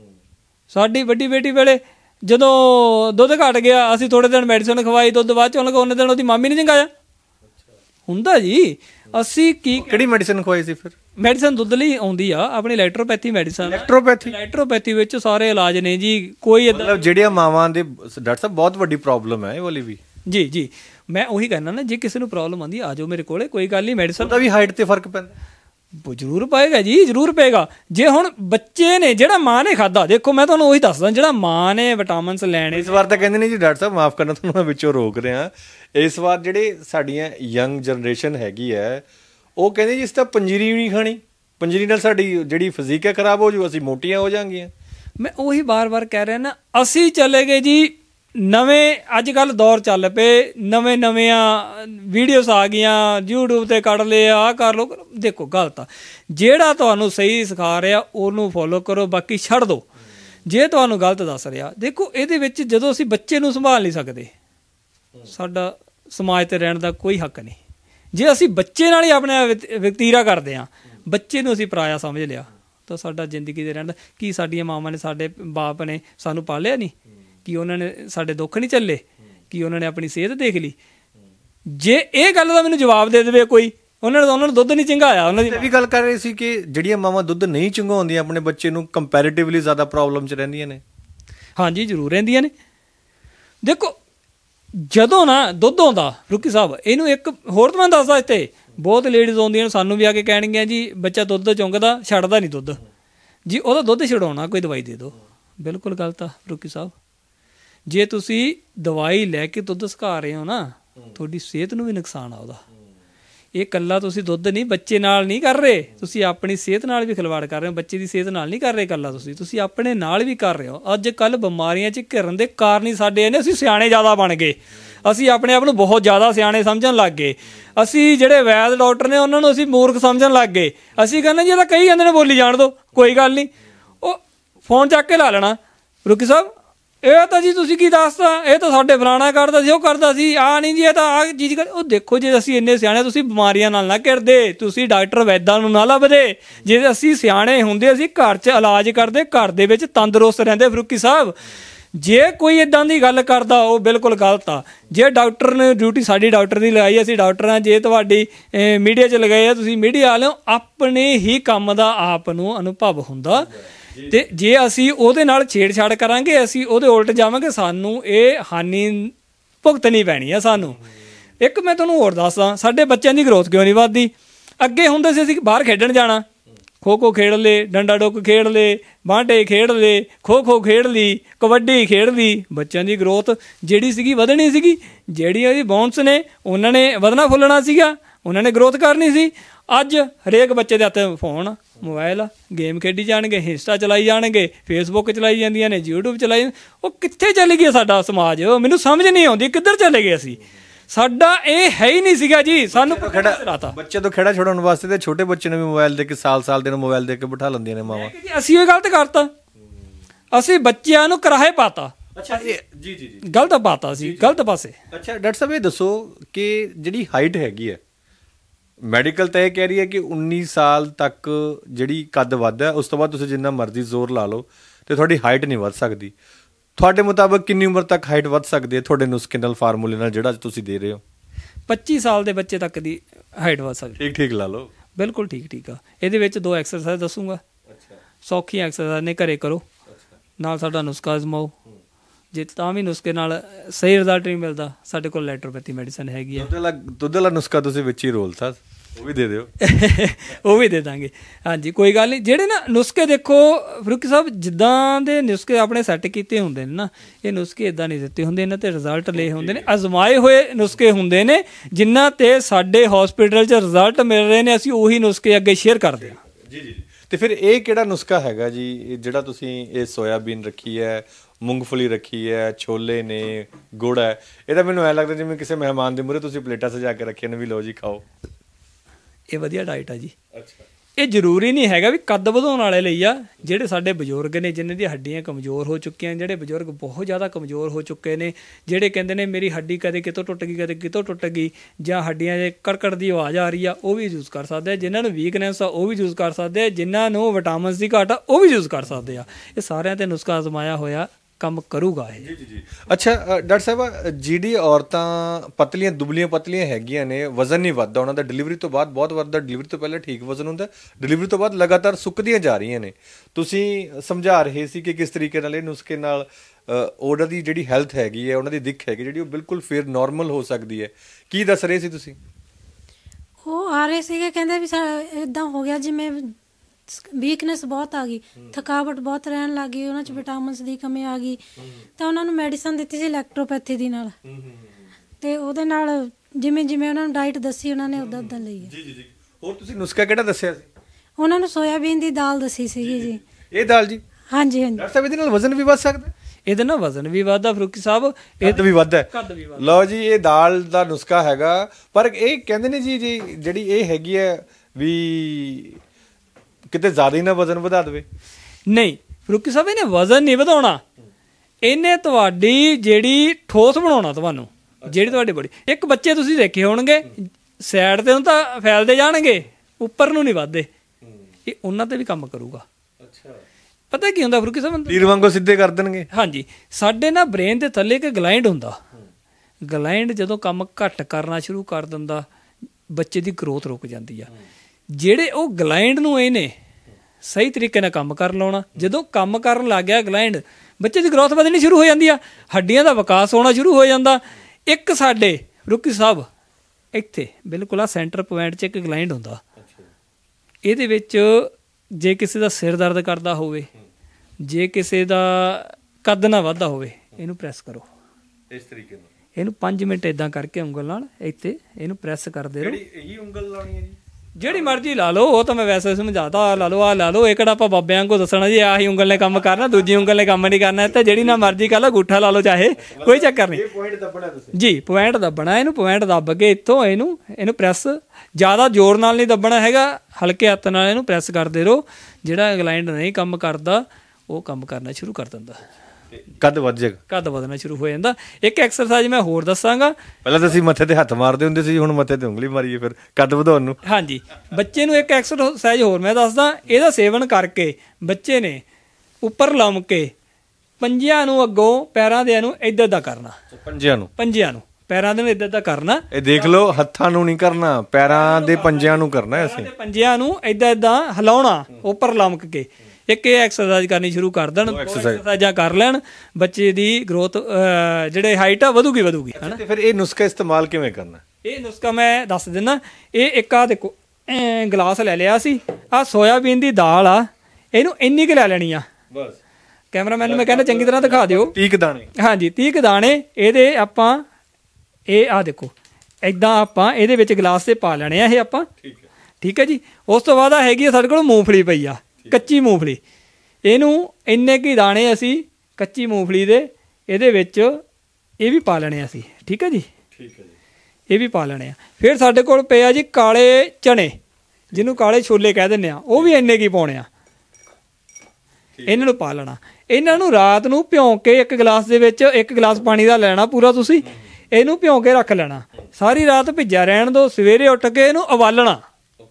ਸਾਡੀ ਵੱਡੀ ਬੇਟੀ ਵੇਲੇ ਜਦੋਂ ਦੁੱਧ ਘਟ ਗਿਆ, ਅਸੀਂ ਥੋੜ੍ਹੇ ਦਿਨ ਮੈਡੀਸਨ ਖਵਾਈ, ਦੁੱਧ ਬਾਅਦ 'ਚ ਉਹਨਾਂ ਕੋਲ ਉਹਨੇ ਦਿਨ ਉਹਦੀ ਮਾਮੀ ਨੇ ਚੰਗਾਇਆ। ਹੁੰਦਾ ਜੀ। ਅਸੀਂ ਕੀ ਕਿਹੜੀ ਮੈਡੀਸਨ ਖਵਾਈ ਸੀ ਫਿਰ? ਮੈਡੀਸਨ ਦੁੱਧ ਲਈ ਆਉਂਦੀ ਆ ਆਪਣੀ ਇਲੈਕਟ੍ਰੋਪੈਥੀ ਮੈਡੀਸਨ। ਇਲੈਕਟ੍ਰੋਪੈਥੀ ਇਲੈਕਟ੍ਰੋਪੈਥੀ ਵਿੱਚ ਸਾਰੇ ਇਲਾਜ ਨੇ ਜੀ। ਕੋਈ ਏਦਾਂ ਜਿਹੜੀਆਂ ਮਾਵਾਂ ਦੇ ਡਾਕਟਰ ਸਾਹਿਬ ਬਹੁਤ ਵੱਡੀ ਪ੍ਰੋਬਲਮ ਹੈ ਇਹ ਵਾਲੀ ਵੀ। ਜੀ ਜੀ, ਮੈਂ ਉਹੀ ਕਹਿਣਾ ਨਾ, ਜੇ ਕਿਸੇ ਨੂੰ ਪ੍ਰੋਬਲਮ ਆਉਂਦੀ ਆ ਜਾਓ ਮੇਰੇ ਕੋਲੇ, ਕੋਈ ਗੱਲ ਨਹੀਂ। ਮੈਡੀਸਨ ਦਾ ਵੀ ਹਾਈਟ ਤੇ ਫਰਕ ਪੈਂਦਾ? ਜ਼ਰੂਰ ਪਏਗਾ ਜੀ, ਜ਼ਰੂਰ ਪਏਗਾ। ਜੇ ਹੁਣ ਬੱਚੇ ਨੇ, ਜਿਹੜਾ ਮਾਂ ਨੇ ਖਾਧਾ, ਦੇਖੋ ਮੈਂ ਤੁਹਾਨੂੰ ਉਹੀ ਦੱਸਦਾ, ਜਿਹੜਾ ਮਾਂ ਨੇ ਵਿਟਾਮਿਨਸ ਲੈਣੇ। ਇਸ ਵਾਰ ਤਾਂ ਕਹਿੰਦੇ ਨੇ ਜੀ ਡਾਕਟਰ ਸਾਹਿਬ, ਮਾਫ ਕਰਨਾ ਤੁਹਾਨੂੰ ਮੈਂ ਵਿੱਚੋਂ ਰੋਕ ਰਿਹਾ, ਇਸ ਵਾਰ ਜਿਹੜੇ ਸਾਡੀਆਂ ਯੰਗ ਜਨਰੇਸ਼ਨ ਹੈਗੀ ਹੈ, ਉਹ ਕਹਿੰਦੇ ਜੀ ਇਸ ਤਾਂ ਪੰਜੀਰੀ ਵੀ ਨਹੀਂ ਖਾਣੀ, ਪੰਜੀਰੀ ਨਾਲ ਸਾਡੀ ਜਿਹੜੀ ਫਿਜ਼ੀਕ ਹੈ ਖਰਾਬ ਹੋ ਜੂ, ਅਸੀਂ ਮੋਟੀਆਂ ਹੋ ਜਾਵਾਂਗੀਆਂ। ਮੈਂ ਉਹੀ ਬਾਰ-ਬਾਰ ਕਹਿ ਰਿਹਾ ਨਾ, ਅਸੀਂ ਚਲੇ ਗਏ ਜੀ ਨਵੇਂ, ਅੱਜ ਕੱਲ੍ਹ ਦੌਰ ਚੱਲ ਪਏ, ਨਵੇਂ ਨਵੀਆਂ ਵੀਡੀਓਸ ਆ ਗਈਆਂ, ਯੂਟਿਊਬ 'ਤੇ ਕੱਢ ਲਏ, ਆਹ ਕਰ ਲਓ। ਦੇਖੋ ਗਲਤ ਆ। ਜਿਹੜਾ ਤੁਹਾਨੂੰ ਸਹੀ ਸਿਖਾ ਰਿਹਾ ਉਹਨੂੰ ਫੋਲੋ ਕਰੋ, ਬਾਕੀ ਛੱਡ ਦਿਓ। ਜੇ ਤੁਹਾਨੂੰ ਗਲਤ ਦੱਸ ਰਿਹਾ, ਦੇਖੋ ਇਹਦੇ ਵਿੱਚ ਜਦੋਂ ਅਸੀਂ ਬੱਚੇ ਨੂੰ ਸੰਭਾਲ ਨਹੀਂ ਸਕਦੇ, ਸਾਡਾ ਸਮਾਜ 'ਤੇ ਰਹਿਣ ਦਾ ਕੋਈ ਹੱਕ ਨਹੀਂ। ਜੇ ਅਸੀਂ ਬੱਚੇ ਨਾਲ ਹੀ ਆਪਣੇ ਵਤੀਰਾ ਕਰਦੇ ਹਾਂ, ਬੱਚੇ ਨੂੰ ਅਸੀਂ ਪਰਾਇਆ ਸਮਝ ਲਿਆ, ਤਾਂ ਸਾਡਾ ਜ਼ਿੰਦਗੀ 'ਤੇ ਰਹਿਣ ਦਾ ਕੀ? ਸਾਡੀਆਂ ਮਾਵਾਂ ਨੇ, ਸਾਡੇ ਬਾਪ ਨੇ ਸਾਨੂੰ ਪਾਲਿਆ ਨਹੀਂ? ਕਿ ਉਹਨਾਂ ਨੇ ਸਾਡੇ ਦੁੱਖ ਨਹੀਂ ਝੱਲੇ? ਕਿ ਉਹਨਾਂ ਨੇ ਆਪਣੀ ਸਿਹਤ ਦੇਖ ਲਈ? ਜੇ ਇਹ ਗੱਲ ਦਾ ਮੈਨੂੰ ਜਵਾਬ ਦੇ ਦੇਵੇ ਕੋਈ, ਉਹਨਾਂ ਨੇ ਉਹਨਾਂ ਨੂੰ ਦੁੱਧ ਨਹੀਂ ਚੰਗਾਇਆ। ਉਹਨਾਂ ਦੀ ਵੀ ਗੱਲ ਕਰ ਰਹੇ ਸੀ ਕਿ ਜਿਹੜੀਆਂ ਮਾਵਾਂ ਦੁੱਧ ਨਹੀਂ ਚੰਗਾਉਂਦੀਆਂ ਆਪਣੇ ਬੱਚੇ ਨੂੰ, ਕੰਪੈਰੀਟਿਵਲੀ ਜ਼ਿਆਦਾ ਪ੍ਰੋਬਲਮ 'ਚ ਰਹਿੰਦੀਆਂ ਨੇ। ਹਾਂਜੀ, ਜ਼ਰੂਰ ਰਹਿੰਦੀਆਂ ਨੇ। ਦੇਖੋ ਜਦੋਂ ਨਾ ਦੁੱਧ ਆਉਂਦਾ ਫਰੂਕੀ ਸਾਹਿਬ, ਇਹਨੂੰ ਇੱਕ ਹੋਰ ਤਾਂ ਮੈਂ ਦੱਸਦਾ, ਇੱਥੇ ਬਹੁਤ ਲੇਡੀਜ਼ ਆਉਂਦੀਆਂ ਨੇ, ਸਾਨੂੰ ਵੀ ਆ ਕੇ ਕਹਿਣਗੀਆਂ ਜੀ ਬੱਚਾ ਦੁੱਧ ਚੁੰਗਦਾ, ਛੱਡਦਾ ਨਹੀਂ ਦੁੱਧ ਜੀ, ਉਹਦਾ ਦੁੱਧ ਛਡਾਉਣਾ, ਕੋਈ ਦਵਾਈ ਦੇ ਦਿਓ। ਬਿਲਕੁਲ ਗਲਤ ਆ ਫਰੂਕੀ ਸਾਹਿਬ। ਜੇ ਤੁਸੀਂ ਦਵਾਈ ਲੈ ਕੇ ਦੁੱਧ ਸੁਕਾ ਰਹੇ ਹੋ ਨਾ, ਤੁਹਾਡੀ ਸਿਹਤ ਨੂੰ ਵੀ ਨੁਕਸਾਨ ਆ ਉਹਦਾ। ਇਹ ਇਕੱਲਾ ਤੁਸੀਂ ਦੁੱਧ ਨਹੀਂ, ਬੱਚੇ ਨਾਲ ਨਹੀਂ ਕਰ ਰਹੇ, ਤੁਸੀਂ ਆਪਣੀ ਸਿਹਤ ਨਾਲ ਵੀ ਖਿਲਵਾੜ ਕਰ ਰਹੇ ਹੋ। ਬੱਚੇ ਦੀ ਸਿਹਤ ਨਾਲ ਨਹੀਂ ਕਰ ਰਹੇ ਇਕੱਲਾ ਤੁਸੀਂ, ਤੁਸੀਂ ਆਪਣੇ ਨਾਲ ਵੀ ਕਰ ਰਹੇ ਹੋ। ਅੱਜ ਕੱਲ੍ਹ ਬਿਮਾਰੀਆਂ 'ਚ ਘਿਰਨ ਦੇ ਕਾਰਨ ਹੀ ਸਾਡੇ ਇਹ ਨੇ, ਅਸੀਂ ਸਿਆਣੇ ਜ਼ਿਆਦਾ ਬਣ ਗਏ, ਅਸੀਂ ਆਪਣੇ ਆਪ ਨੂੰ ਬਹੁਤ ਜ਼ਿਆਦਾ ਸਿਆਣੇ ਸਮਝਣ ਲੱਗ ਗਏ। ਅਸੀਂ ਜਿਹੜੇ ਵੈਦ ਡਾਕਟਰ ਨੇ ਉਹਨਾਂ ਨੂੰ ਅਸੀਂ ਮੂਰਖ ਸਮਝਣ ਲੱਗ ਗਏ। ਅਸੀਂ ਕਹਿੰਦੇ ਜੀ ਇਹ ਤਾਂ ਕਹੀ ਜਾਂਦੇ ਨੇ, ਬੋਲੀ ਜਾਣ ਦਿਓ, ਕੋਈ ਗੱਲ ਨਹੀਂ, ਉਹ ਫੋਨ ਚੱਕ ਕੇ ਲਾ ਲੈਣਾ, ਰੁਕੀ ਸਾਹਿਬ ਇਹ ਤਾਂ ਜੀ ਤੁਸੀਂ ਕੀ ਦੱਸਦਾ, ਇਹ ਤਾਂ ਸਾਡੇ ਫਲਾਣਾ ਕਰਦਾ ਸੀ, ਉਹ ਕਰਦਾ ਸੀ, ਆਹ ਨਹੀਂ ਜੀ, ਇਹ ਤਾਂ ਆਹ ਚੀਜ਼ ਕਰ। ਉਹ ਦੇਖੋ, ਜੇ ਅਸੀਂ ਇੰਨੇ ਸਿਆਣੇ, ਤੁਸੀਂ ਬਿਮਾਰੀਆਂ ਨਾਲ ਨਾ ਘਿਰਦੇ, ਤੁਸੀਂ ਡਾਕਟਰ ਵੈਦਾਂ ਨੂੰ ਨਾ ਲੱਭਦੇ। ਜੇ ਅਸੀਂ ਸਿਆਣੇ ਹੁੰਦੇ, ਅਸੀਂ ਘਰ 'ਚ ਇਲਾਜ ਕਰਦੇ, ਘਰ ਦੇ ਵਿੱਚ ਤੰਦਰੁਸਤ ਰਹਿੰਦੇ ਫਰੂਕੀ ਸਾਹਿਬ। ਜੇ ਕੋਈ ਇੱਦਾਂ ਦੀ ਗੱਲ ਕਰਦਾ, ਉਹ ਬਿਲਕੁਲ ਗਲਤ ਆ। ਜੇ ਡਾਕਟਰ ਨੇ ਡਿਊਟੀ ਸਾਡੀ ਡਾਕਟਰ ਦੀ ਲਗਾਈ, ਅਸੀਂ ਡਾਕਟਰ ਹਾਂ। ਜੇ ਤੁਹਾਡੀ ਮੀਡੀਆ 'ਚ ਲਗਾਈ ਆ, ਤੁਸੀਂ ਮੀਡੀਆ ਵਾਲਿਓ, ਆਪਣੇ ਹੀ ਕੰਮ ਦਾ ਆਪ ਨੂੰ ਅਨੁਭਵ ਹੁੰਦਾ। ਤੇ ਜੇ ਅਸੀਂ ਉਹਦੇ ਨਾਲ ਛੇੜਛਾੜ ਕਰਾਂਗੇ, ਅਸੀਂ ਉਹਦੇ ਉਲਟ ਜਾਵਾਂਗੇ, ਸਾਨੂੰ ਇਹ ਹਾਨੀ ਭੁਗਤਣੀ ਪੈਣੀ ਆ ਸਾਨੂੰ। ਇੱਕ ਮੈਂ ਤੁਹਾਨੂੰ ਹੋਰ ਦੱਸਦਾ, ਸਾਡੇ ਬੱਚਿਆਂ ਦੀ ਗਰੋਥ ਕਿਉਂ ਨਹੀਂ ਵੱਧਦੀ? ਅੱਗੇ ਹੁੰਦੇ ਸੀ ਅਸੀਂ ਬਾਹਰ ਖੇਡਣ ਜਾਣਾ, ਖੋ ਖੋ ਖੇਡ ਲਏ, ਡੰਡਾ ਡੁੱਕ ਖੇਡ ਲਏ, ਬਾਂਟੇ ਖੇਡ ਲਏ, ਖੋ ਖੋ ਖੇਡ ਲਈ, ਕਬੱਡੀ ਖੇਡ ਲਈ। ਬੱਚਿਆਂ ਦੀ ਗਰੋਥ ਜਿਹੜੀ ਸੀਗੀ ਵਧਣੀ ਸੀਗੀ, ਜਿਹੜੀ ਉਹਦੀ ਬੌਂਸ ਨੇ ਉਹਨਾਂ ਨੇ ਵਧਣਾ ਫੁੱਲਣਾ ਸੀਗਾ। ਉਹਨਾਂ ਨੇ ਗਰੋਥ ਕਰਨੀ ਸੀ। ਅੱਜ ਹਰੇਕ ਬੱਚੇ ਦੇ ਹੱਥ ਫੋਨ ਮੋਬਾਈਲ, ਗੇਮ ਖੇਡੀ ਜਾਣਗੇ, ਇੰਸਟਾ ਚਲਾਈ ਜਾਣਗੇ, ਫੇਸਬੁੱਕ ਚਲਾਈ ਜਾਂਦੀਆਂ ਨੇ, ਯੂਟਿਊਬ ਚਲਾਈ। ਉਹ ਕਿੱਥੇ ਚੱਲ ਗਿਆ ਸਾਡਾ ਸਮਾਜ? ਮੈਨੂੰ ਸਮਝ ਨਹੀਂ ਆਉਂਦੀ ਕਿੱਧਰ ਚਲੇ ਗਏ ਅਸੀਂ। ਸਾਡਾ ਇਹ ਹੈ ਹੀ ਨਹੀਂ ਸੀਗਾ ਜੀ। ਸਾਨੂੰ ਖੇੜਾ ਬੱਚੇ ਤੋਂ ਖੇੜਾ ਛੁਡਾਉਣ ਵਾਸਤੇ ਤੇ ਛੋਟੇ ਬੱਚੇ ਨੂੰ ਵੀ ਮੋਬਾਈਲ ਦੇ ਕੇ ਸਾਲ ਸਾਲ ਦੇ ਨੂੰ ਮੋਬਾਈਲ ਦੇ ਕੇ ਬਿਠਾ ਲੈਂਦੀਆਂ ਨੇ ਮਾਵਾਂ। ਅਸੀਂ ਇਹ ਗਲਤ ਕਰਤਾ, ਅਸੀਂ ਬੱਚਿਆਂ ਨੂੰ ਕਿਰਾਏ ਪਾਤਾ। ਅੱਛਾ ਜੀ ਜੀ ਜੀ ਗਲਤ ਪਾਤਾ ਸੀ, ਗਲਤ ਪਾਸੇ। ਅੱਛਾ ਡਾਕਟਰ ਸਾਹਿਬ ਇਹ ਦੱਸੋ ਕਿ ਜਿਹੜੀ ਹਾਈਟ ਹੈਗੀ ਹੈ, ਮੈਡੀਕਲ ਤਾਂ ਇਹ ਕਹਿ ਰਹੀ ਹੈ ਕਿ ਉੱਨੀ ਸਾਲ ਤੱਕ ਜਿਹੜੀ ਕੱਦ ਵੱਧਦਾ, ਉਸ ਤੋਂ ਬਾਅਦ ਤੁਸੀਂ ਜਿੰਨਾ ਮਰਜ਼ੀ ਜ਼ੋਰ ਲਾ ਲਓ ਤੇ ਤੁਹਾਡੀ ਹਾਈਟ ਨਹੀਂ ਵੱਧ ਸਕਦੀ। ਤੁਹਾਡੇ ਮੁਤਾਬਕ ਕਿੰਨੀ ਉਮਰ ਤੱਕ ਹਾਈਟ ਵੱਧ ਸਕਦੀ ਹੈ ਤੁਹਾਡੇ ਨੁਸਖੇ ਨਾਲ, ਫਾਰਮੂਲੇ ਨਾਲ ਜਿਹੜਾ ਤੁਸੀਂ ਦੇ ਰਹੇ ਹੋ? ਪੱਚੀ ਸਾਲ ਦੇ ਬੱਚੇ ਤੱਕ ਦੀ ਹਾਈਟ ਵੱਧ ਸਕਦੀ। ਠੀਕ ਠੀਕ ਲਾ ਲਓ। ਬਿਲਕੁਲ ਠੀਕ ਠੀਕ ਆ। ਇਹਦੇ ਵਿੱਚ ਦੋ ਐਕਸਰਸਾਈਜ਼ ਦੱਸੂਗਾ, ਸੌਖੀਆਂ ਐਕਸਰਸਾਈਜ਼ ਨੇ, ਘਰੇ ਕਰੋ, ਨਾਲ ਸਾਡਾ ਨੁਸਖਾ ਅਜ਼ਮਾਓ। ਜੇ ਤਾਂ ਵੀ ਨੁਸਖੇ ਨਾਲ ਸਹੀ ਰਿਜ਼ਲਟ ਨਹੀਂ ਮਿਲਦਾ, ਸਾਡੇ ਕੋਲ ਲੈਟਰੋਪੈਥੀ ਮੈਡੀਸਨ ਹੈਗੀ ਆ। ਦੁੱਧ ਵਾਲਾ ਨੁਸਖਾ ਤੁਸੀਂ ਵਿੱਚ ਹੀ ਰੋਲਤਾ, ਉਹ ਵੀ ਦੇ ਦਿਓ। ਉਹ ਵੀ ਦੇ ਦਾਂਗੇ, ਹਾਂਜੀ ਕੋਈ ਗੱਲ ਨਹੀਂ। ਜਿਹੜੇ ਨਾ ਨੁਸਖੇ ਦੇਖੋ ਫਰੂਕੀ ਸਾਹਿਬ, ਜਿੱਦਾਂ ਦੇ ਨੁਸਖੇ ਆਪਣੇ ਸੈੱਟ ਕੀਤੇ ਹੁੰਦੇ ਨੇ ਨਾ, ਇਹ ਨੁਸਖੇ ਇੱਦਾਂ ਨਹੀਂ ਦਿੱਤੇ ਹੁੰਦੇ, ਇਹਨਾਂ ਤੇ ਰਿਜ਼ਲਟ ਲਏ ਹੁੰਦੇ ਨੇ, ਅਜ਼ਮਾਏ ਹੋਏ ਨੁਸਖੇ ਹੁੰਦੇ ਨੇ ਜਿਨ੍ਹਾਂ ਤੇ ਸਾਡੇ ਹਸਪੀਟਲ 'ਚ ਰਿਜ਼ਲਟ ਮਿਲ ਰਹੇ ਨੇ। ਅਸੀਂ ਉਹੀ ਨੁਸਖੇ ਅੱਗੇ ਸ਼ੇਅਰ ਕਰਦੇ ਹਾਂ। ਜੀ ਜੀ। ਤੇ ਫਿਰ ਇਹ ਕਿਹੜਾ ਨੁਸਖਾ ਹੈਗਾ ਜੀ ਜਿਹੜਾ ਤੁਸੀਂ, ਇਹ ਸੋਇਆਬੀਨ ਰੱਖੀ ਹੈ, ਮੂੰਗਫਲੀ ਰੱਖੀ ਹੈ, ਛੋਲੇ ਨੇ, ਗੁੜ ਹੈ, ਇਹਦਾ ਮੈਨੂੰ ਐਂ ਲੱਗਦਾ ਜਿਵੇਂ ਕਿਸੇ ਮਹਿਮਾਨ ਦੇ ਮੂਹਰੇ ਤੁਸੀਂ ਪਲੇਟਾਂ ਸਜਾ ਕੇ ਰੱਖੀਆਂ ਨੇ ਵੀ ਲਓ ਜੀ ਖਾਓ। ਇਹ ਵਧੀਆ ਡਾਈਟ ਆ ਜੀ। ਅੱਛਾ। ਇਹ ਜ਼ਰੂਰੀ ਨਹੀਂ ਹੈਗਾ ਵੀ ਕੱਦ ਵਧਾਉਣ ਵਾਲੇ ਲਈ ਆ। ਜਿਹੜੇ ਸਾਡੇ ਬਜ਼ੁਰਗ ਨੇ ਜਿਨ੍ਹਾਂ ਦੀਆਂ ਹੱਡੀਆਂ ਕਮਜ਼ੋਰ ਹੋ ਚੁੱਕੀਆਂ, ਜਿਹੜੇ ਬਜ਼ੁਰਗ ਬਹੁਤ ਜ਼ਿਆਦਾ ਕਮਜ਼ੋਰ ਹੋ ਚੁੱਕੇ ਨੇ, ਜਿਹੜੇ ਕਹਿੰਦੇ ਨੇ ਮੇਰੀ ਹੱਡੀ ਕਦੇ ਕਿਤੋਂ ਟੁੱਟ ਗਈ, ਕਦੇ ਕਿਤੋਂ ਟੁੱਟ ਗਈ, ਜਾਂ ਹੱਡੀਆਂ 'ਚ ਕੜਕੜ ਦੀ ਆਵਾਜ਼ ਆ ਰਹੀ ਆ, ਉਹ ਵੀ ਯੂਜ਼ ਕਰ ਸਕਦੇ ਆ। ਜਿਨ੍ਹਾਂ ਨੂੰ ਵੀਕਨੈਸ ਆ ਉਹ ਵੀ ਯੂਜ਼ ਕਰ ਸਕਦੇ ਆ। ਜਿਨ੍ਹਾਂ ਨੂੰ ਵਿਟਾਮਿਨਸ ਦੀ ਘਾਟ ਆ ਉਹ ਵੀ ਯੂਜ਼ ਕਰ ਸਕਦੇ ਆ। ਇਹ ਸਾਰਿਆਂ 'ਤੇ ਨੁਸਖਾ ਅਜ਼ਮਾਇਆ ਹੋਇਆ ਕੰਮ ਕਰੂਗਾ ਇਹ। ਜੀ ਜੀ ਜੀ। ਅੱਛਾ ਡਾਕਟਰ ਸਾਹਿਬ, ਜਿਹੜੀ ਔਰਤਾਂ ਪਤਲੀਆਂ ਦੁਬਲੀਆਂ ਪਤਲੀਆਂ ਹੈਗੀਆਂ ਨੇ, ਵਜ਼ਨ ਨਹੀਂ ਵੱਧਦਾ ਉਹਨਾਂ ਦਾ, ਡਿਲੀਵਰੀ ਤੋਂ ਬਾਅਦ ਬਹੁਤ ਵੱਧਦਾ, ਡਿਲੀਵਰੀ ਤੋਂ ਪਹਿਲਾਂ ਠੀਕ ਵਜ਼ਨ ਹੁੰਦਾ, ਡਿਲੀਵਰੀ ਤੋਂ ਬਾਅਦ ਲਗਾਤਾਰ ਸੁੱਕਦੀਆਂ ਜਾ ਰਹੀਆਂ ਨੇ, ਤੁਸੀਂ ਸਮਝਾ ਰਹੇ ਸੀ ਕਿ ਕਿਸ ਤਰੀਕੇ ਨਾਲ ਇਹ ਨੁਸਖੇ ਨਾਲ ਉਹਨਾਂ ਦੀ ਜਿਹੜੀ ਹੈਲਥ ਹੈਗੀ ਹੈ, ਉਹਨਾਂ ਦੀ ਦਿੱਖ ਹੈਗੀ ਜਿਹੜੀ, ਉਹ ਬਿਲਕੁਲ ਫਿਰ ਨਾਰਮਲ ਹੋ ਸਕਦੀ ਹੈ। ਕੀ ਦੱਸ ਰਹੇ ਸੀ ਤੁਸੀਂ? ਉਹ ਆ ਰਹੇ ਸੀਗੇ, ਕਹਿੰਦੇ ਵੀ ਇੱਦਾਂ ਹੋ ਗਿਆ ਜਿਵੇਂ ਵੀਕਨੈਸ ਬਹੁਤ ਆ ਗਈ, ਥਕਾਵਟ ਬਹੁਤ ਰਹਿਣ ਲੱਗ ਗਈ, ਉਹਨਾਂ 'ਚ ਵਿਟਾਮਿਨਸ ਦੀ ਕਮੀ ਆ ਗਈ। ਤਾਂ ਉਹਨਾਂ ਨੂੰ ਮੈਡੀਸਨ ਦਿੱਤੀ ਸੀ ਇਲੈਕਟ੍ਰੋਪੈਥੀ ਦੀ ਨਾਲ, ਤੇ ਉਹਦੇ ਨਾਲ ਜਿਵੇਂ ਜਿਵੇਂ ਉਹਨਾਂ ਨੂੰ ਡਾਈਟ ਦੱਸੀ ਉਹਨਾਂ ਨੇ ਉੱਦਾਂ ਉੱਦਾਂ ਲਈ ਹੈ। ਜੀ ਜੀ ਜੀ। ਹੋਰ ਤੁਸੀਂ ਨੁਸਖਾ ਕਿਹੜਾ ਦੱਸਿਆ ਸੀ? ਉਹਨਾਂ ਨੂੰ ਸੋਇਆਬੀਨ ਦੀ ਦਾਲ ਦੱਸੀ ਸੀਗੀ ਜੀ। ਇਹ ਦਾਲ ਜੀ? ਹਾਂਜੀ ਹਾਂਜੀ। ਡਾਕਟਰ ਸਾਹਿਬ ਇਹਦੇ ਨਾਲ ਵਜ਼ਨ ਵੀ ਵੱਧ ਸਕਦਾ? ਇਹਦੇ ਨਾਲ ਵਜ਼ਨ ਵੀ ਵੱਧਦਾ ਫਰੂਕੀ ਸਾਹਿਬ, ਕੱਦ ਵੀ ਵੱਧਦਾ। ਕੱਦ ਵੀ ਵੱਧਦਾ। ਲਓ ਜੀ, ਇਹ ਦਾਲ ਦਾ ਨੁਸਖਾ ਹੈਗਾ। ਪਰ ਇਹ ਕਹਿੰਦੇ ਨੇ ਜੀ ਜੀ ਜਿਹੜੀ ਇਹ ਹੈਗੀ ਹੈ ਵੀ ਕਿਤੇ ਜ਼ਿਆਦਾ ਹੀ ਨਾ ਵਜ਼ਨ ਵਧਾ ਦੇਵੇ। ਨਹੀਂ ਫਰੂਕੀ ਸਾਹਿਬ, ਇਹਨੇ ਵਜ਼ਨ ਨਹੀਂ ਵਧਾਉਣਾ, ਇਹਨੇ ਤੁਹਾਡੀ ਜਿਹੜੀ ਠੋਸ ਬਣਾਉਣਾ। ਤੁਹਾਨੂੰ ਜਿਹੜੀ ਤੁਹਾਡੀ ਬੜੀ, ਇੱਕ ਬੱਚੇ ਤੁਸੀਂ ਦੇਖੇ ਹੋਣਗੇ ਸਾਈਡ ਤੇ ਨੂੰ ਤਾਂ ਫੈਲਦੇ ਜਾਣਗੇ, ਉੱਪਰ ਨੂੰ ਨਹੀਂ ਵੱਧਦੇ। ਇਹ ਉਹਨਾਂ ਤੇ ਵੀ ਕੰਮ ਕਰੂਗਾ। ਅੱਛਾ। ਪਤਾ ਕੀ ਹੁੰਦਾ ਫਰੂਕੀ ਸਾਹਿਬ, ਤੀਰ ਵਾਂਗੂ ਸਿੱਧੇ ਕਰ ਦੇਣਗੇ। ਹਾਂਜੀ, ਸਾਡੇ ਨਾ ਬ੍ਰੇਨ ਦੇ ਥੱਲੇ ਇੱਕ ਗਲੈਂਡ ਹੁੰਦਾ। ਗਲੈਂਡ ਜਦੋਂ ਕੰਮ ਘੱਟ ਕਰਨਾ ਸ਼ੁਰੂ ਕਰ ਦਿੰਦਾ, ਬੱਚੇ ਦੀ ਗਰੋਥ ਰੁਕ ਜਾਂਦੀ ਆ। ਜਿਹੜੇ ਉਹ ਗਲੈਂਡ ਨੂੰ ਇਹਨੇ ਸਹੀ ਤਰੀਕੇ ਨਾਲ ਕੰਮ ਕਰ ਲਾਉਣਾ। ਜਦੋਂ ਕੰਮ ਕਰਨ ਲੱਗ ਗਿਆ ਗਲੈਂਡ, ਬੱਚੇ ਦੀ ਗਰੋਥ ਵਧਣੀ ਸ਼ੁਰੂ ਹੋ ਜਾਂਦੀ ਆ, ਹੱਡੀਆਂ ਦਾ ਵਿਕਾਸ ਹੋਣਾ ਸ਼ੁਰੂ ਹੋ ਜਾਂਦਾ। ਇੱਕ ਸਾਡੇ ਰੁਕੀ ਸਾਹਿਬ ਇੱਥੇ ਬਿਲਕੁਲ ਆ ਸੈਂਟਰ ਪੁਆਇੰਟ 'ਚ ਇੱਕ ਗਲੈਂਡ ਹੁੰਦਾ। ਇਹਦੇ ਵਿੱਚ ਜੇ ਕਿਸੇ ਦਾ ਸਿਰ ਦਰਦ ਕਰਦਾ ਹੋਵੇ, ਜੇ ਕਿਸੇ ਦਾ ਕੱਦ ਨਾ ਵੱਧਦਾ ਹੋਵੇ, ਇਹਨੂੰ ਪ੍ਰੈਸ ਕਰੋ ਇਸ ਤਰੀਕੇ ਨਾਲ। ਇਹਨੂੰ ਪੰਜ ਮਿੰਟ ਇਦਾਂ ਕਰਕੇ ਉਂਗਲ ਨਾਲ ਇੱਥੇ ਇਹਨੂੰ ਪ੍ਰੈਸ ਕਰਦੇ ਰਹੋ। ਇਹੀ ਉਂਗਲ ਲਾਉਣੀ ਹੈ ਜੀ? ਜਿਹੜੀ ਮਰਜ਼ੀ ਲਾ ਲਓ, ਉਹ ਤਾਂ ਮੈਂ ਵੈਸੇ ਸਮਝਾਤਾ। ਲਾ ਲਓ, ਆਹ ਲਾ ਲਓ। ਇਹ ਕਿਹੜਾ ਆਪਾਂ ਬਾਬਿਆਂ ਵਾਂਗੂ ਦੱਸਣਾ ਜੀ ਆਹੀ ਉਂਗਲ ਨੇ ਕੰਮ ਕਰਨਾ, ਦੂਜੀ ਉਂਗਲ ਨੇ ਕੰਮ ਨਹੀਂ ਕਰਨਾ। ਤੇ ਜਿਹੜੀ ਨਾ ਮਰਜ਼ੀ ਕਰ ਲਓ, ਅੰਗੂਠਾ ਲਾ ਲਓ ਚਾਹੇ, ਕੋਈ ਚੱਕਰ ਨਹੀਂ। ਪੁਆਇੰਟ ਦੱਬਣਾ ਤੁਸੀਂ? ਜੀ, ਪੁਆਇੰਟ ਦੱਬਣਾ। ਇਹਨੂੰ ਪੁਆਇੰਟ ਦੱਬ ਕੇ ਇੱਥੋਂ ਇਹਨੂੰ ਇਹਨੂੰ ਪ੍ਰੈਸ, ਜ਼ਿਆਦਾ ਜ਼ੋਰ ਨਾਲ ਨਹੀਂ ਦੱਬਣਾ ਹੈਗਾ, ਹਲਕੇ ਹੱਥ ਨਾਲ ਇਹਨੂੰ ਪ੍ਰੈਸ ਕਰਦੇ ਰਹੋ। ਜਿਹੜਾ ਇੰਗਲੈਂਡ ਨਹੀਂ ਕੰਮ ਕਰਦਾ, ਉਹ ਕੰਮ ਕਰਨਾ ਸ਼ੁਰੂ ਕਰ ਦਿੰਦਾ, ਕੱਦ ਵੱਧ ਜਾਏਗਾ, ਕੱਦ ਵਧਣਾ ਸ਼ੁਰੂ ਹੋ ਜਾਂਦਾ। ਇੱਕ ਐਕਸਰਸਾਈਜ਼ ਮੈਂ ਹੋਰ ਦੱਸਾਂਗਾ। ਪਹਿਲਾਂ ਤਾਂ ਅਸੀਂ ਮੱਥੇ ਤੇ ਹੱਥ ਮਾਰਦੇ ਹੁੰਦੇ ਸੀ, ਹੁਣ ਮੱਥੇ ਤੇ ਉਂਗਲੀ ਮਾਰੀਏ ਫਿਰ ਕੱਦ ਵਧਾਉਣ ਨੂੰ। ਹਾਂਜੀ, ਬੱਚੇ ਨੂੰ ਇੱਕ ਐਕਸਰਸਾਈਜ਼ ਹੋਰ ਮੈਂ ਦੱਸਦਾ। ਇਹਦਾ ਸੇਵਨ ਕਰਕੇ ਬੱਚੇ ਨੇ ਉੱਪਰ ਲੰਮ ਕੇ ਪੰਜਿਆਂ ਨੂੰ ਅੱਗੋਂ ਪੈਰਾਂ ਦੇ ਨੂੰ ਇੱਧਰ ਦਾ ਕਰਨਾ। ਪੰਜਿਆਂ ਨੂੰ ਪੰਜਿਆਂ ਨੂੰ ਪੈਰਾਂ ਦੇ ਨੂੰ ਇੱਧਰ ਦਾ ਕਰਨਾ। ਇਹ ਦੇਖ ਲਓ, ਹੱਥਾਂ ਨੂੰ ਨਹੀਂ ਕਰਨਾ, ਪੈਰਾਂ ਦੇ ਪੰਜਿਆਂ ਨੂੰ ਕਰਨਾ। ਅਸੀਂ ਪੰਜਿਆਂ ਨੂੰ ਇੱਦਾਂ ਇੱਦਾਂ ਹਿਲਾਉਣਾ ਉੱਪਰ ਲਮਕ ਕੇ। ਇੱਕ ਇਹ ਐਕਸਰਸਾਈਜ਼ ਕਰਨੀ ਸ਼ੁਰੂ ਕਰ ਦੇਣ, ਐਕਸਰਸਾਈਜ਼ਾਂ ਕਰ ਲੈਣ, ਬੱਚੇ ਦੀ ਗਰੋਥ ਜਿਹੜੇ ਹਾਈਟ ਆ ਵਧੂਗੀ ਵਧੂਗੀ ਹਨਾ। ਤੇ ਫਿਰ ਇਹ ਨੁਸਖਾ ਇਸਤੇਮਾਲ ਕਿਵੇਂ ਕਰਨਾ? ਇਹ ਨੁਸਖਾ ਮੈਂ ਦੱਸ ਦਿੰਦਾ। ਇਹ ਇੱਕ ਆ ਦੇਖੋ ਗਲਾਸ ਲੈ ਲਿਆ ਸੀ, ਆਹ ਸੋਇਆਬੀਨ ਦੀ ਦਾਲ ਆ, ਇਹਨੂੰ ਇੰਨੀ ਕੁ ਲੈ ਲੈਣੀ ਆ ਬਸ। ਕੈਮਰਾਮੈਨ ਨੂੰ ਮੈਂ ਕਹਿੰਦਾ ਚੰਗੀ ਤਰ੍ਹਾਂ ਦਿਖਾ ਦਿਓ। ਤੀਹ ਦਾਣੇ? ਹਾਂਜੀ, ਤੀਹ ਦਾਣੇ। ਇਹਦੇ ਆਪਾਂ ਇਹ ਆਹ ਦੇਖੋ, ਇਦਾਂ ਆਪਾਂ ਇਹਦੇ ਵਿੱਚ ਗਲਾਸ ਤੇ ਪਾ ਲੈਣੇ ਆ ਇਹ ਆਪਾਂ, ਠੀਕ ਹੈ ਜੀ। ਉਸ ਤੋਂ ਬਾਅਦ ਆ ਹੈਗੀ ਆ ਸਾਡੇ ਕੋਲ ਮੂੰਗਫਲੀ ਪਈ ਆ, ਕੱਚੀ ਮੂੰਗਫਲੀ। ਇਹਨੂੰ ਇੰਨੇ ਕੀ ਦਾਣੇ ਅਸੀਂ ਕੱਚੀ ਮੂੰਗਫਲੀ ਦੇ ਇਹਦੇ ਵਿੱਚ ਇਹ ਵੀ ਪਾ ਲੈਣੇ ਅਸੀਂ, ਠੀਕ ਹੈ ਜੀ, ਠੀਕ ਹੈ ਜੀ, ਇਹ ਵੀ ਪਾ ਲੈਣੇ ਆ। ਫਿਰ ਸਾਡੇ ਕੋਲ ਪਏ ਆ ਜੀ ਕਾਲੇ ਚਨੇ, ਜਿਹਨੂੰ ਕਾਲੇ ਛੋਲੇ ਕਹਿ ਦਿੰਦੇ ਆ, ਉਹ ਵੀ ਇੰਨੇ ਕੀ ਪਾਉਣੇ ਆ। ਇਹਨਾਂ ਨੂੰ ਪਾ ਲੈਣਾ। ਇਹਨਾਂ ਨੂੰ ਰਾਤ ਨੂੰ ਭਿਉਂ ਕੇ ਇੱਕ ਗਲਾਸ ਦੇ ਵਿੱਚ ਇੱਕ ਗਲਾਸ ਪਾਣੀ ਦਾ ਲੈਣਾ ਪੂਰਾ ਤੁਸੀਂ, ਇਹਨੂੰ ਭਿਉਂ ਕੇ ਰੱਖ ਲੈਣਾ, ਸਾਰੀ ਰਾਤ ਭਿੱਜਿਆ ਰਹਿਣ ਦਿਓ। ਸਵੇਰੇ ਉੱਠ ਕੇ ਇਹਨੂੰ ਉਬਾਲਣਾ,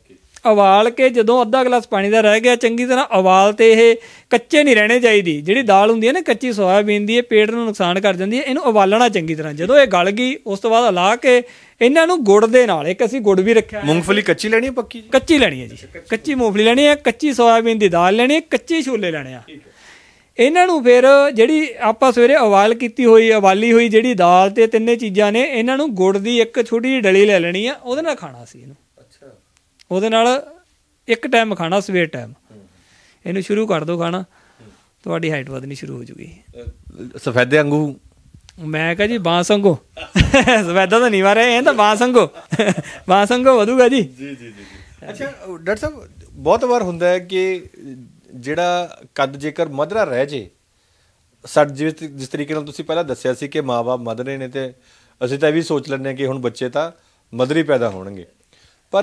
ਉਬਾਲ ਕੇ ਜਦੋਂ ਅੱਧਾ ਗਲਾਸ ਪਾਣੀ ਦਾ ਰਹਿ ਗਿਆ ਚੰਗੀ ਤਰ੍ਹਾਂ ਉਬਾਲ ਤੇ ਇਹ ਕੱਚੇ ਨਹੀਂ ਰਹਿਣੇ ਚਾਹੀਦੀ। ਜਿਹੜੀ ਦਾਲ ਹੁੰਦੀ ਹੈ ਨਾ ਕੱਚੀ ਸੋਇਆਬੀਨ ਦੀ, ਇਹ ਪੇਟ ਨੂੰ ਨੁਕਸਾਨ ਕਰ ਜਾਂਦੀ ਹੈ। ਇਹਨੂੰ ਉਬਾਲਣਾ ਚੰਗੀ ਤਰ੍ਹਾਂ। ਜਦੋਂ ਇਹ ਗਲ ਗਈ ਉਸ ਤੋਂ ਬਾਅਦ ਹਿਲਾ ਕੇ ਇਹਨਾਂ ਨੂੰ ਗੁੜ ਦੇ ਨਾਲ, ਇੱਕ ਅਸੀਂ ਗੁੜ ਵੀ ਰੱਖਿਆ। ਮੂੰਗਫਲੀ ਕੱਚੀ ਲੈਣੀ ਹੈ ਪੱਕੀ? ਕੱਚੀ ਲੈਣੀ ਹੈ ਜੀ, ਕੱਚੀ ਮੂੰਗਫਲੀ ਲੈਣੀ ਹੈ, ਕੱਚੀ ਸੋਇਆਬੀਨ ਦੀ ਦਾਲ ਲੈਣੀ ਹੈ, ਕੱਚੇ ਛੋਲੇ ਲੈਣੇ ਆ। ਇਹਨਾਂ ਨੂੰ ਫਿਰ ਜਿਹੜੀ ਆਪਾਂ ਸਵੇਰੇ ਉਬਾਲ ਕੀਤੀ ਹੋਈ ਉਬਾਲੀ ਹੋਈ ਜਿਹੜੀ ਦਾਲ ਤੇ ਤਿੰਨੇ ਚੀਜ਼ਾਂ ਨੇ, ਇਹਨਾਂ ਨੂੰ ਗੁੜ ਦੀ ਇੱਕ ਛੋਟੀ ਜਿਹੀ ਡਲੀ ਲੈ ਲੈਣੀ ਆ, ਉਹਦੇ ਨਾਲ ਖਾਣਾ ਸੀ ਇਹਨੂੰ। ਅੱਛਾ, ਉਹਦੇ ਨਾਲ ਇੱਕ ਟਾਈਮ ਖਾਣਾ, ਸਵੇਰ ਟਾਈਮ। ਇਹਨੂੰ ਸ਼ੁਰੂ ਕਰ ਦਿਓ ਖਾਣਾ, ਤੁਹਾਡੀ ਹਾਈਟ ਵਧਣੀ ਸ਼ੁਰੂ ਹੋ ਜੂਗੀ। ਸਫੈਦੇ ਵਾਂਗੂ? ਮੈਂ ਕਿਹਾ ਜੀ ਬਾਂਸ ਵਾਂਗੂ। ਸਫੈਦਾ ਤਾਂ ਨਹੀਂ ਮਾਰਿਆ, ਇਹ ਤਾਂ ਬਾਂਸ ਵਾਂਗੂ, ਬਾਂਸ ਵਾਂਗੂ ਵਧੂਗਾ ਜੀ। ਜੀ ਜੀ ਜੀ। ਅੱਛਾ ਡਾਕਟਰ ਸਾਹਿਬ, ਬਹੁਤ ਵਾਰ ਹੁੰਦਾ ਹੈ ਕਿ ਜਿਹੜਾ ਕੱਦ ਜੇਕਰ ਮਧਰਾ ਰਹਿ ਜੇ, ਸਾਡੇ ਜਿਵੇਂ ਜਿਸ ਤਰੀਕੇ ਨਾਲ ਤੁਸੀਂ ਪਹਿਲਾਂ ਦੱਸਿਆ ਸੀ ਕਿ ਮਾਂ-ਬਾਪ ਮਧਰੇ ਨੇ, ਤੇ ਅਸੀਂ ਤਾਂ ਇਹ ਵੀ ਸੋਚ ਲੈਂਦੇ ਹਾਂ ਕਿ ਹੁਣ ਬੱਚੇ ਤਾਂ ਮਧਰੇ ਪੈਦਾ ਹੋਣਗੇ, ਪਰ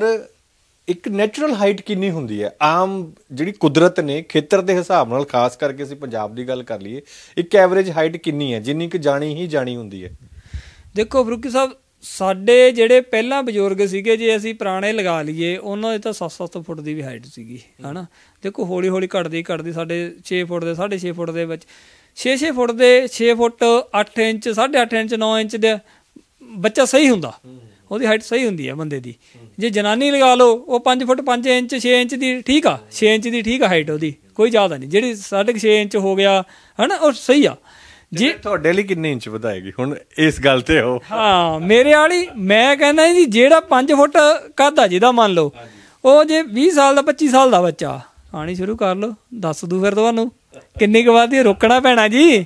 ਇੱਕ ਨੈਚੁਰਲ ਹਾਈਟ ਕਿੰਨੀ ਹੁੰਦੀ ਹੈ? ਆਮ ਜਿਹੜੀ ਕੁਦਰਤ ਨੇ ਖੇਤਰ ਦੇ ਹਿਸਾਬ ਨਾਲ, ਖਾਸ ਕਰਕੇ ਅਸੀਂ ਪੰਜਾਬ ਦੀ ਗੱਲ ਕਰ ਲਈਏ, ਇੱਕ ਐਵਰੇਜ ਹਾਈਟ ਕਿੰਨੀ ਹੈ ਜਿੰਨੀ ਕਿ ਜਾਣੀ ਹੀ ਜਾਣੀ ਹੁੰਦੀ ਹੈ? ਦੇਖੋ ਫਰੂਕੀ ਸਾਹਿਬ, ਸਾਡੇ ਜਿਹੜੇ ਪਹਿਲਾਂ ਬਜ਼ੁਰਗ ਸੀਗੇ, ਜੇ ਅਸੀਂ ਪੁਰਾਣੇ ਲਗਾ ਲਈਏ, ਉਹਨਾਂ ਦੀ ਤਾਂ ਸੱਤ ਸੱਤ ਫੁੱਟ ਦੀ ਵੀ ਹਾਈਟ ਸੀਗੀ, ਹੈ ਨਾ। ਦੇਖੋ ਹੌਲੀ ਹੌਲੀ ਘਟਦੀ ਘਟਦੀ ਸਾਡੇ ਛੇ ਫੁੱਟ ਦੇ, ਸਾਢੇ ਛੇ ਫੁੱਟ ਦੇ ਵਿੱਚ, ਛੇ ਛੇ ਫੁੱਟ ਦੇ, ਛੇ ਫੁੱਟ ਅੱਠ ਇੰਚ, ਸਾਢੇ ਅੱਠ ਇੰਚ, ਨੌ ਇੰਚ ਦੇ ਬੱਚਾ ਸਹੀ ਹੁੰਦਾ, ਉਹਦੀ ਹਾਈਟ ਸਹੀ ਹੁੰਦੀ ਹੈ ਬੰਦੇ ਦੀ। ਜੇ ਜਨਾਨੀ ਲਗਾ ਲਓ, ਉਹ ਪੰਜ ਫੁੱਟ ਪੰਜ ਇੰਚ, ਛੇ ਇੰਚ ਦੀ ਠੀਕ ਆ, ਛੇ ਇੰਚ ਦੀ ਠੀਕ ਆ ਹਾਈਟ ਉਹਦੀ, ਕੋਈ ਜ਼ਿਆਦਾ ਨਹੀਂ। ਜਿਹੜੀ ਸਾਢੇ ਛੇ ਇੰਚ ਹੋ ਗਿਆ, ਹੈ ਨਾ, ਉਹ ਸਹੀ ਆ। ਜੀ ਤੁਹਾਡੇ ਲਈ ਕਿੰਨੇ ਇੰਚ ਵਧਾਏਗੀ ਹੁਣ ਇਸ ਗੱਲ ਤੇ ਹੋ? ਹਾਂ, ਮੇਰੇ ਵਾਲੀ ਮੈਂ ਕਹਿੰਦਾ ਜੀ, ਜਿਹੜਾ ਪੰਜ ਫੁੱਟ ਕੱਦ ਆ ਜਿਹਦਾ, ਮੰਨ ਲਓ ਉਹ ਜੇ ਵੀਹ ਸਾਲ ਦਾ ਪੱਚੀ ਸਾਲ ਦਾ ਬੱਚਾ, ਆਣੀ ਸ਼ੁਰੂ ਕਰ ਲਓ, ਦੱਸ ਦੂ ਫਿਰ ਤੁਹਾਨੂੰ ਕਿੰਨੀ ਕੁ ਵਾਰ ਦੀ ਰੋਕਣਾ ਪੈਣਾ ਜੀ।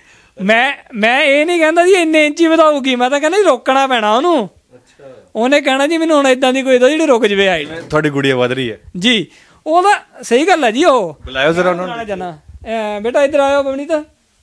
ਮੈਂ ਮੈਂ ਇਹ ਨਹੀਂ ਕਹਿੰਦਾ ਜੀ ਇੰਨੇ ਇੰਚ ਹੀ ਵਧਾਊਗੀ, ਮੈਂ ਤਾਂ ਕਹਿੰਦਾ ਜੀ ਰੋਕਣਾ ਪੈਣਾ ਉਹਨੂੰ। ਉਹਨੇ ਕਹਿਣਾ ਜੀ ਮੈਨੂੰ ਹੁਣ ਏਦਾਂ ਦੀ ਕੋਈ ਦੋ ਜਿਹੜੀ ਰੁਕ ਜਵੇ ਹਾਈਟ। ਤੁਹਾਡੀ ਗੁੜੀਆ ਵਧ ਰਹੀ ਹੈ ਜੀ, ਉਹਦਾ ਸਹੀ ਗੱਲ ਹੈ ਜੀ। ਉਹ ਬੁਲਾਇਓ ਜ਼ਰਾ ਉਹਨਾਂ ਨੂੰ। ਜਾਣਾ ਬੇਟਾ ਇੱਧਰ ਆਇਓ ਬਵਨੀਤ।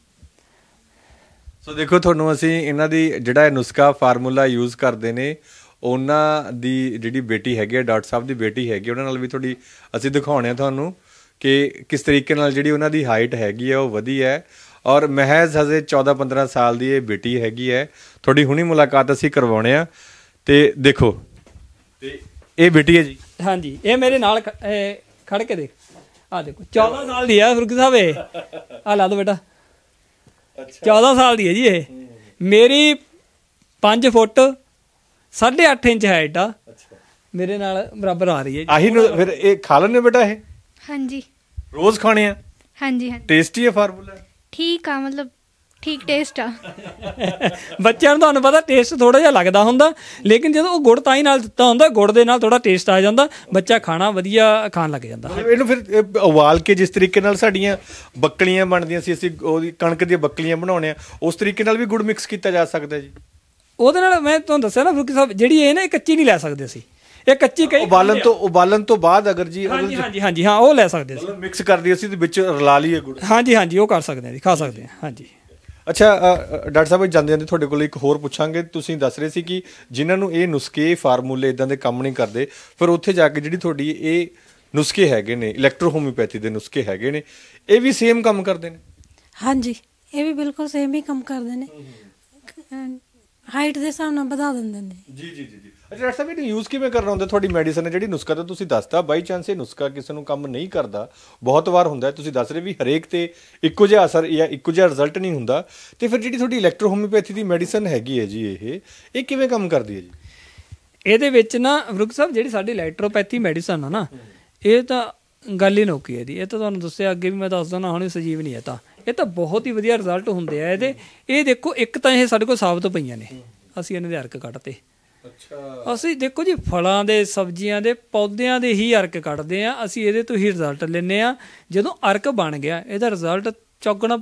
ਸੋ ਦੇਖੋ, ਤੁਹਾਨੂੰ ਅਸੀਂ ਇਹਨਾਂ ਦੀ ਜਿਹੜਾ ਨੁਸਖਾ ਫਾਰਮੂਲਾ ਯੂਜ਼ ਕਰਦੇ ਨੇ, ਉਹਨਾਂ ਦੀ ਜਿਹੜੀ ਬੇਟੀ ਹੈਗੀ ਹੈ, ਡਾਕਟਰ ਸਾਹਿਬ ਦੀ ਬੇਟੀ ਹੈਗੀ, ਉਹਨਾਂ ਨਾਲ ਵੀ ਥੋੜੀ ਅਸੀਂ ਦਿਖਾਉਣੇ ਆ ਤੁਹਾਨੂੰ ਕਿ ਕਿਸ ਤਰੀਕੇ ਨਾਲ ਜਿਹੜੀ ਉਹਨਾਂ ਦੀ ਹਾਈਟ ਹੈਗੀ ਹੈ ਉਹ ਵਧੀ ਹੈ। ਔਰ ਮਹਿਜ਼ ਹਜੇ ਚੌਦਾਂ ਪੰਦਰਾਂ ਸਾਲ ਦੀ ਇਹ ਬੇਟੀ ਹੈਗੀ ਹੈ। ਥੋੜੀ ਹੁਣੀ ਮੁਲਾਕਾਤ ਅਸੀਂ ਕਰਵਾਉਣੇ ਆ, ਤੇ ਦੇਖੋ ਤੇ ਇਹ ਬੇਟੀ ਹੈ ਜੀ। ਹਾਂਜੀ, ਇਹ ਮੇਰੇ ਨਾਲ ਖੜ ਕੇ ਦੇਖ, ਆ ਦੇਖੋ ਚੌਦਾਂ ਸਾਲ ਦੀ ਆ ਫਰੂਕੀ ਸਾਹਿਬ, ਇਹ ਆ ਲਾ ਦੋ ਬੇਟਾ। ਚੌਦਾਂ ਸਾਲ ਦੀ ਹੈ ਜੀ ਇਹ। ਮੇਰੀ ਪੰਜ ਫੁੱਟ ਸਾਢੇ ਅੱਠ ਇੰਚ ਹਾਈਟ ਆ, ਮੇਰੇ ਨਾਲ ਬਰਾਬਰ ਆ ਰਹੀ ਹੈ। ਆਹੀ ਫਿਰ ਇਹ ਖਾ ਲੈਣੇ ਬੇਟਾ? ਇਹ ਹਾਂਜੀ ਰੋਜ਼ ਖਾਣੇ ਆ? ਹਾਂਜੀ ਹਾਂਜੀ। ਟੇਸਟੀ ਹੈ ਫਾਰਮੂਲਾ? ਠੀਕ ਆ, ਮਤਲਬ ਠੀਕ ਟੇਸਟ ਆ। ਬੱਚਿਆਂ ਨੂੰ ਤੁਹਾਨੂੰ ਪਤਾ ਟੇਸਟ ਥੋੜਾ ਜਿਹਾ ਲੱਗਦਾ ਹੁੰਦਾ, ਲੇਕਿਨ ਜਦੋਂ ਉਹ ਗੁੜ ਤਾਈ ਨਾਲ ਦਿੱਤਾ ਹੁੰਦਾ, ਗੁੜ ਦੇ ਨਾਲ ਥੋੜਾ ਟੇਸਟ ਆ ਜਾਂਦਾ, ਬੱਚਾ ਖਾਣਾ ਵਧੀਆ ਖਾਣ ਲੱਗ ਜਾਂਦਾ। ਇਹਨੂੰ ਫਿਰ ਉਬਾਲ ਕੇ ਜਿਸ ਤਰੀਕੇ ਨਾਲ ਸਾਡੀਆਂ ਬੱਕਲੀਆਂ ਬਣਦੀਆਂ ਸੀ, ਅਸੀਂ ਉਹਦੀ ਕਣਕ ਦੀਆਂ ਬੱਕਲੀਆਂ ਬਣਾਉਣੇ ਆ, ਉਸ ਤਰੀਕੇ ਨਾਲ ਵੀ ਗੁੜ ਮਿਕਸ ਕੀਤਾ ਜਾ ਸਕਦਾ ਜੀ? ਉਹਦੇ ਨਾਲ ਮੈਂ ਤੁਹਾਨੂੰ ਦੱਸਿਆ ਨਾ ਫਰੂਕੀ ਸਾਹਿਬ, ਜਿਹੜੀ ਇਹ ਨਾ ਇਹ ਕੱਚੀ ਨਹੀਂ ਲੈ ਸਕਦੇ ਅਸੀਂ, ਇਹ ਕੱਚੀ ਕਈ ਉਬਾਲਣ ਤੋਂ ਉਬਾਲਣ ਤੋਂ ਬਾਅਦ ਅਗਰ ਜੀ ਹਾਂਜੀ ਹਾਂਜੀ ਹਾਂਜੀ ਹਾਂ ਉਹ ਲੈ ਸਕਦੇ ਸੀ, ਮਿਕਸ ਕਰਦੀ ਅਸੀਂ ਤੇ ਵਿੱਚ ਰਲਾ ਲਈਏ ਗੁੜ। ਹਾਂਜੀ ਹਾਂਜੀ ਉਹ ਕਰ ਸਕਦੇ ਹਾਂ ਜੀ, ਖਾ ਸਕਦੇ ਹਾਂ। ਹਾਂਜੀ। ਅੱਛਾ ਡਾਕਟਰ ਸਾਹਿਬ, ਜਾਂਦੇ ਜਾਂਦੇ ਤੁਹਾਡੇ ਕੋਲ ਇੱਕ ਹੋਰ ਪੁੱਛਾਂਗੇ। ਤੁਸੀਂ ਦੱਸ ਰਹੇ ਸੀ ਕਿ ਜਿਨ੍ਹਾਂ ਨੂੰ ਇਹ ਨੁਸਖੇ ਫਾਰਮੂਲੇ ਇਦਾਂ ਦੇ ਕੰਮ ਨਹੀਂ ਕਰਦੇ, ਫਿਰ ਉੱਥੇ ਜਾ ਕੇ ਜਿਹੜੀ ਤੁਹਾਡੀ ਇਹ ਨੁਸਖੇ ਹੈਗੇ ਨੇ, ਇਲੈਕਟ੍ਰੋ ਹੋਮਿਓਪੈਥੀ ਦੇ ਨੁਸਖੇ ਹੈਗੇ ਨੇ, ਇਹ ਵੀ ਸੇਮ ਕੰਮ ਕਰਦੇ ਨੇ? ਹਾਂਜੀ, ਇਹ ਵੀ ਬਿਲਕੁਲ ਸੇਮ ਹੀ ਕੰਮ ਕਰਦੇ ਨੇ, ਹਾਈਟ ਦੇ ਹਿਸਾਬ ਨਾਲ ਵਧਾ ਦਿੰਦੇ ਨੇ। ਜੀ ਜੀ ਜੀ। ਅੱਛਾ ਡਾਕਟਰ ਸਾਹਿਬ, ਇਹਨੂੰ ਯੂਜ਼ ਕਿਵੇਂ ਕਰਨਾ ਹੁੰਦਾ? ਤੁਹਾਡੀ ਮੈਡੀਸਨ ਹੈ ਜਿਹੜੀ ਨੁਸਖਾ ਤਾਂ ਤੁਸੀਂ ਦੱਸਤਾ, ਬਾਈ ਚਾਂਸ ਇਹ ਨੁਸਖਾ ਕਿਸੇ ਨੂੰ ਕੰਮ ਨਹੀਂ ਕਰਦਾ, ਬਹੁਤ ਵਾਰ ਹੁੰਦਾ, ਤੁਸੀਂ ਦੱਸ ਰਹੇ ਵੀ ਹਰੇਕ ਤੇ ਇੱਕੋ ਜਿਹਾ ਅਸਰ ਜਾਂ ਇੱਕੋ ਜਿਹਾ ਰਿਜ਼ਲਟ ਨਹੀਂ ਹੁੰਦਾ, ਤੇ ਫਿਰ ਜਿਹੜੀ ਤੁਹਾਡੀ ਇਲੈਕਟ੍ਰੋ ਹੋਮਿਓਪੈਥੀ ਦੀ ਮੈਡੀਸਨ ਹੈਗੀ ਹੈ ਜੀ, ਇਹ ਇਹ ਕਿਵੇਂ ਕੰਮ ਕਰਦੀ ਹੈ ਜੀ? ਇਹਦੇ ਵਿੱਚ ਨਾ ਫਰੂਕ ਸਾਹਿਬ, ਜਿਹੜੀ ਸਾਡੀ ਇਲੈਕਟ੍ਰੋਪੈਥੀ ਮੈਡੀਸਨ ਆ ਨਾ, ਇਹ ਤਾਂ ਗੱਲ ਹੀ ਨੋਕੀ ਹੈ ਜੀ। ਇਹ ਤਾਂ ਤੁਹਾਨੂੰ ਦੱਸਿਆ ਅੱਗੇ ਵੀ, ਮੈਂ ਦੱਸਦਾ ਨਾ ਹੁਣ, ਸਜੀਵ ਨਹੀਂ ਹੈ ਤਾਂ ਇਹ ਤਾਂ ਬਹੁਤ ਹੀ ਵਧੀਆ ਰਿਜ਼ਲਟ ਹੁੰਦੇ ਆ ਇਹਦੇ। ਇਹ ਦੇਖੋ, ਇੱਕ ਤਾਂ ਇਹ ਸਾਡੇ ਕੋਲ ਸਾਬਤ ਪਈਆਂ ਨੇ, ਅਸੀਂ ਇਹਨਾਂ ਦੇ ਅਰਕ ਕੱਢਤੇ। ਅੱਛਾ। ਅਸੀਂ ਦੇਖੋ ਜੀ, ਫਲਾਂ ਦੇ, ਸਬਜ਼ੀਆਂ ਦੇ, ਪੌਦਿਆਂ ਦੇ ਹੀ ਅਰਕ ਕੱਢਦੇ ਆ ਅਸੀਂ, ਇਹਦੇ ਤੋਂ ਹੀ ਰਿਜ਼ਲਟ ਲੈਂਦੇ ਆ। ਜਦੋਂ ਅਰਕ ਬਣ ਗਿਆ, ਇਹਦਾ ਰਿਜ਼ਲਟ ਚੌਗਣਾ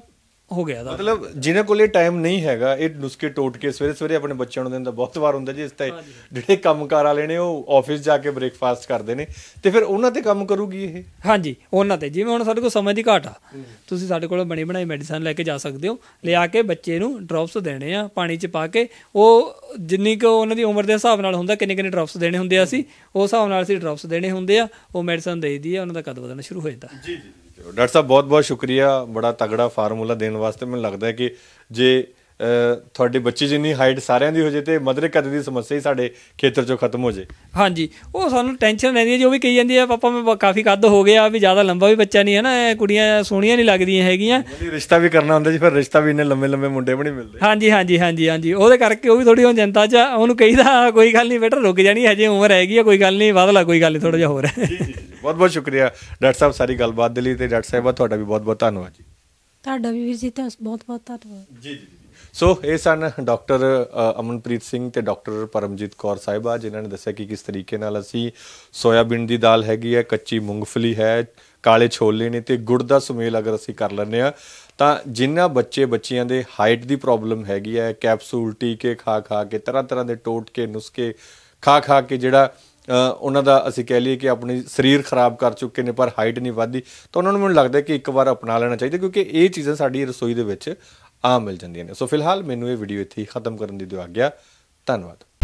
ਹੋ ਗਿਆ ਦਾ। ਮਤਲਬ ਜਿਨ੍ਹਾਂ ਕੋਲੇ ਟਾਈਮ ਨਹੀਂ ਹੈਗਾ ਇਹ ਨੁਸਖੇ ਟੋਟ ਕੇ ਸਵੇਰੇ ਸਵੇਰੇ ਆਪਣੇ ਬੱਚਿਆਂ ਨੂੰ ਦਿੰਦਾ ਬਹੁਤ ਵਾਰ ਹੁੰਦਾ ਜੀ। ਇਸ ਤੇ ਜਿਹੜੇ ਕੰਮਕਾਰ ਵਾਲੇ ਨੇ ਉਹ ਆਫਿਸ ਜਾ ਕੇ ਬ੍ਰੇਕਫਾਸਟ ਕਰਦੇ ਨੇ ਤੇ ਫਿਰ ਉਹਨਾਂ ਤੇ ਕੰਮ ਕਰੂਗੀ ਇਹ। ਹਾਂਜੀ ਉਹਨਾਂ ਤੇ, ਜਿਵੇਂ ਹੁਣ ਸਾਡੇ ਕੋਲ ਸਮੇਂ ਦੀ ਘਾਟ ਆ, ਤੁਸੀਂ ਸਾਡੇ ਕੋਲ ਬਣੀ ਬਣਾਈ ਮੈਡੀਸਨ ਲੈ ਕੇ ਜਾ ਸਕਦੇ ਹੋ, ਲਿਆ ਕੇ ਬੱਚੇ ਨੂੰ ਡ੍ਰੌਪਸ ਦੇਣੇ ਆ ਪਾਣੀ 'ਚ ਪਾ ਕੇ। ਉਹ ਜਿੰਨੀ ਕੁ ਉਹਨਾਂ ਦੀ ਉਮਰ ਦੇ ਹਿਸਾਬ ਨਾਲ ਹੁੰਦਾ ਕਿੰਨੇ ਕਿੰਨੇ ਡ੍ਰੌਪਸ ਦੇਣੇ ਹੁੰਦੇ ਆ, ਅਸੀਂ ਉਸ ਹਿਸਾਬ ਨਾਲ ਅਸੀਂ ਡ੍ਰੌਪਸ ਦੇਣੇ ਹੁੰਦੇ ਆ। ਉਹ ਮੈਡੀਸਨ ਦੇਈਦੀ ਆ, ਉਹਨਾਂ ਦਾ ਕੱਦ ਵਧਣਾ ਸ਼ੁਰੂ ਹੋ ਜਾਂਦਾ। ਜੀ ਜੀ ਡਾਕਟਰ ਸਾਹਿਬ ਬਹੁਤ ਬਹੁਤ ਸ਼ੁਕਰੀਆ, ਬੜਾ ਤਗੜਾ ਫਾਰਮੂਲਾ ਦੇਣ ਵਾਸਤੇ। ਮੈਨੂੰ ਲੱਗਦਾ ਹੈ ਕਿ ਜੇ ਤੁਹਾਡੇ ਬੱਚੇ ਜਿੰਨੀ ਹਾਈਟ ਸਾਰਿਆਂ ਦੀ ਹੋ ਜੇ ਤੇ ਮਧਰੇ ਕੱਦ ਦੀ ਸਮੱਸਿਆ ਹੀ ਸਾਡੇ ਖੇਤਰ 'ਚੋਂ ਖਤਮ ਹੋ ਜੇ। ਹਾਂਜੀ, ਉਹ ਸਾਨੂੰ ਟੈਨਸ਼ਨ ਰਹਿੰਦੀ ਹੈ, ਜੋ ਵੀ ਕਹੀ ਜਾਂਦੀ ਹੈ ਪਾਪਾ ਮੈਂ ਕਾਫੀ ਕੱਦ ਹੋ ਗਿਆ, ਵੀ ਜ਼ਿਆਦਾ ਲੰਬਾ ਵੀ ਬੱਚਾ ਨਹੀਂ ਹੈ ਨਾ, ਕੁੜੀਆਂ ਸੋਹਣੀਆਂ ਨਹੀਂ ਲੱਗਦੀਆਂ ਹੈਗੀਆਂ। ਰਿਸ਼ਤਾ ਵੀ ਕਰਨਾ ਹੁੰਦਾ ਜੀ, ਫਿਰ ਰਿਸ਼ਤਾ ਵੀ ਇੰਨੇ ਲੰਬੇ ਲੰਬੇ ਮੁੰਡੇ ਵੀ ਨਹੀਂ ਮਿਲਦੇ। ਹਾਂਜੀ ਹਾਂਜੀ ਹਾਂਜੀ ਹਾਂਜੀ ਉਹਦੇ ਕਰਕੇ ਉਹ ਵੀ ਥੋੜ੍ਹੀ ਹੁਣ ਜਨਤਾ 'ਚ ਉਹਨੂੰ ਕਹੀਦਾ ਕੋਈ ਗੱਲ ਨਹੀਂ ਬੇਟਾ ਰੁਕ ਜਾਣੀ, ਹਜੇ ਉਮਰ ਹੈਗੀ ਆ, ਕੋਈ ਗੱਲ ਨਹੀਂ ਵੱਧ ਲਾ, ਕੋਈ ਗੱਲ ਨਹੀਂ ਥੋੜ੍ਹਾ ਜਿਹਾ ਹੋਰ ਹੈ। ਬਹੁਤ ਬਹੁਤ ਸ਼ੁਕਰੀਆ ਡਾਕਟਰ ਸਾਹਿਬ ਸਾਰੀ ਗੱਲਬਾਤ ਦੇ ਲਈ। ਤੇ ਡਾਕਟਰ ਸਾਹਿਬਾ ਤੁਹਾਡਾ ਵੀ ਬਹੁਤ ਬਹੁਤ ਧੰਨਵਾਦ ਜੀ। ਤੁਹਾਡਾ ਵੀ ਵੀਰ ਜੀ ਤਾਂ ਬਹੁਤ ਬਹੁਤ ਧੰਨਵਾਦ। ਜੀ ਜੀ ਸੋ ਇਹ ਸਨ ਡਾਕਟਰ ਅਮਨਪ੍ਰੀਤ ਸਿੰਘ ਤੇ ਡਾਕਟਰ ਪਰਮਜੀਤ ਕੌਰ ਸਾਹਿਬਾ, ਜਿਨ੍ਹਾਂ ਨੇ ਦੱਸਿਆ ਕਿ ਕਿਸ ਤਰੀਕੇ ਨਾਲ ਅਸੀਂ ਸੋਇਆਬੀਨ ਦੀ ਦਾਲ ਹੈਗੀ ਹੈ, ਕੱਚੀ ਮੂੰਗਫਲੀ ਹੈ, ਕਾਲੇ ਛੋਲੇ ਨੇ ਤੇ ਗੁੜ ਦਾ ਸੁਮੇਲ ਅਗਰ ਅਸੀਂ ਕਰ ਲੈਂਦੇ ਹਾਂ ਤਾਂ ਜਿਨ੍ਹਾਂ ਬੱਚੇ ਬੱਚੀਆਂ ਦੇ ਹਾਈਟ ਦੀ ਪ੍ਰੋਬਲਮ ਹੈਗੀ ਹੈ, ਕੈਪਸੂਲ ਟੀਕੇ ਖਾ ਖਾ ਕੇ, ਤਰ੍ਹਾਂ ਤਰ੍ਹਾਂ ਦੇ ਟੋਟਕੇ ਨੁਸਖੇ ਖਾ ਖਾ ਕੇ ਜਿਹੜਾ ਉਹਨਾਂ ਦਾ ਅਸੀਂ ਕਹਿ ਲਈਏ ਕਿ ਆਪਣੀ ਸਰੀਰ ਖਰਾਬ ਕਰ ਚੁੱਕੇ ਨੇ ਪਰ ਹਾਈਟ ਨਹੀਂ ਵੱਧਦੀ, ਤਾਂ ਉਹਨਾਂ ਨੂੰ ਮੈਨੂੰ ਲੱਗਦਾ ਕਿ ਇੱਕ ਵਾਰ ਅਪਣਾ ਲੈਣਾ ਚਾਹੀਦਾ, ਕਿਉਂਕਿ ਇਹ ਚੀਜ਼ਾਂ ਸਾਡੀ ਰਸੋਈ ਦੇ ਵਿੱਚ ਆਮ ਮਿਲ ਜਾਂਦੀਆਂ ਨੇ। ਸੋ ਫਿਲਹਾਲ ਮੈਨੂੰ ਇਹ ਵੀਡੀਓ ਇੱਥੇ ਹੀ ਖਤਮ ਕਰਨ ਦੀ ਦਿਓ ਆਗਿਆ। ਧੰਨਵਾਦ।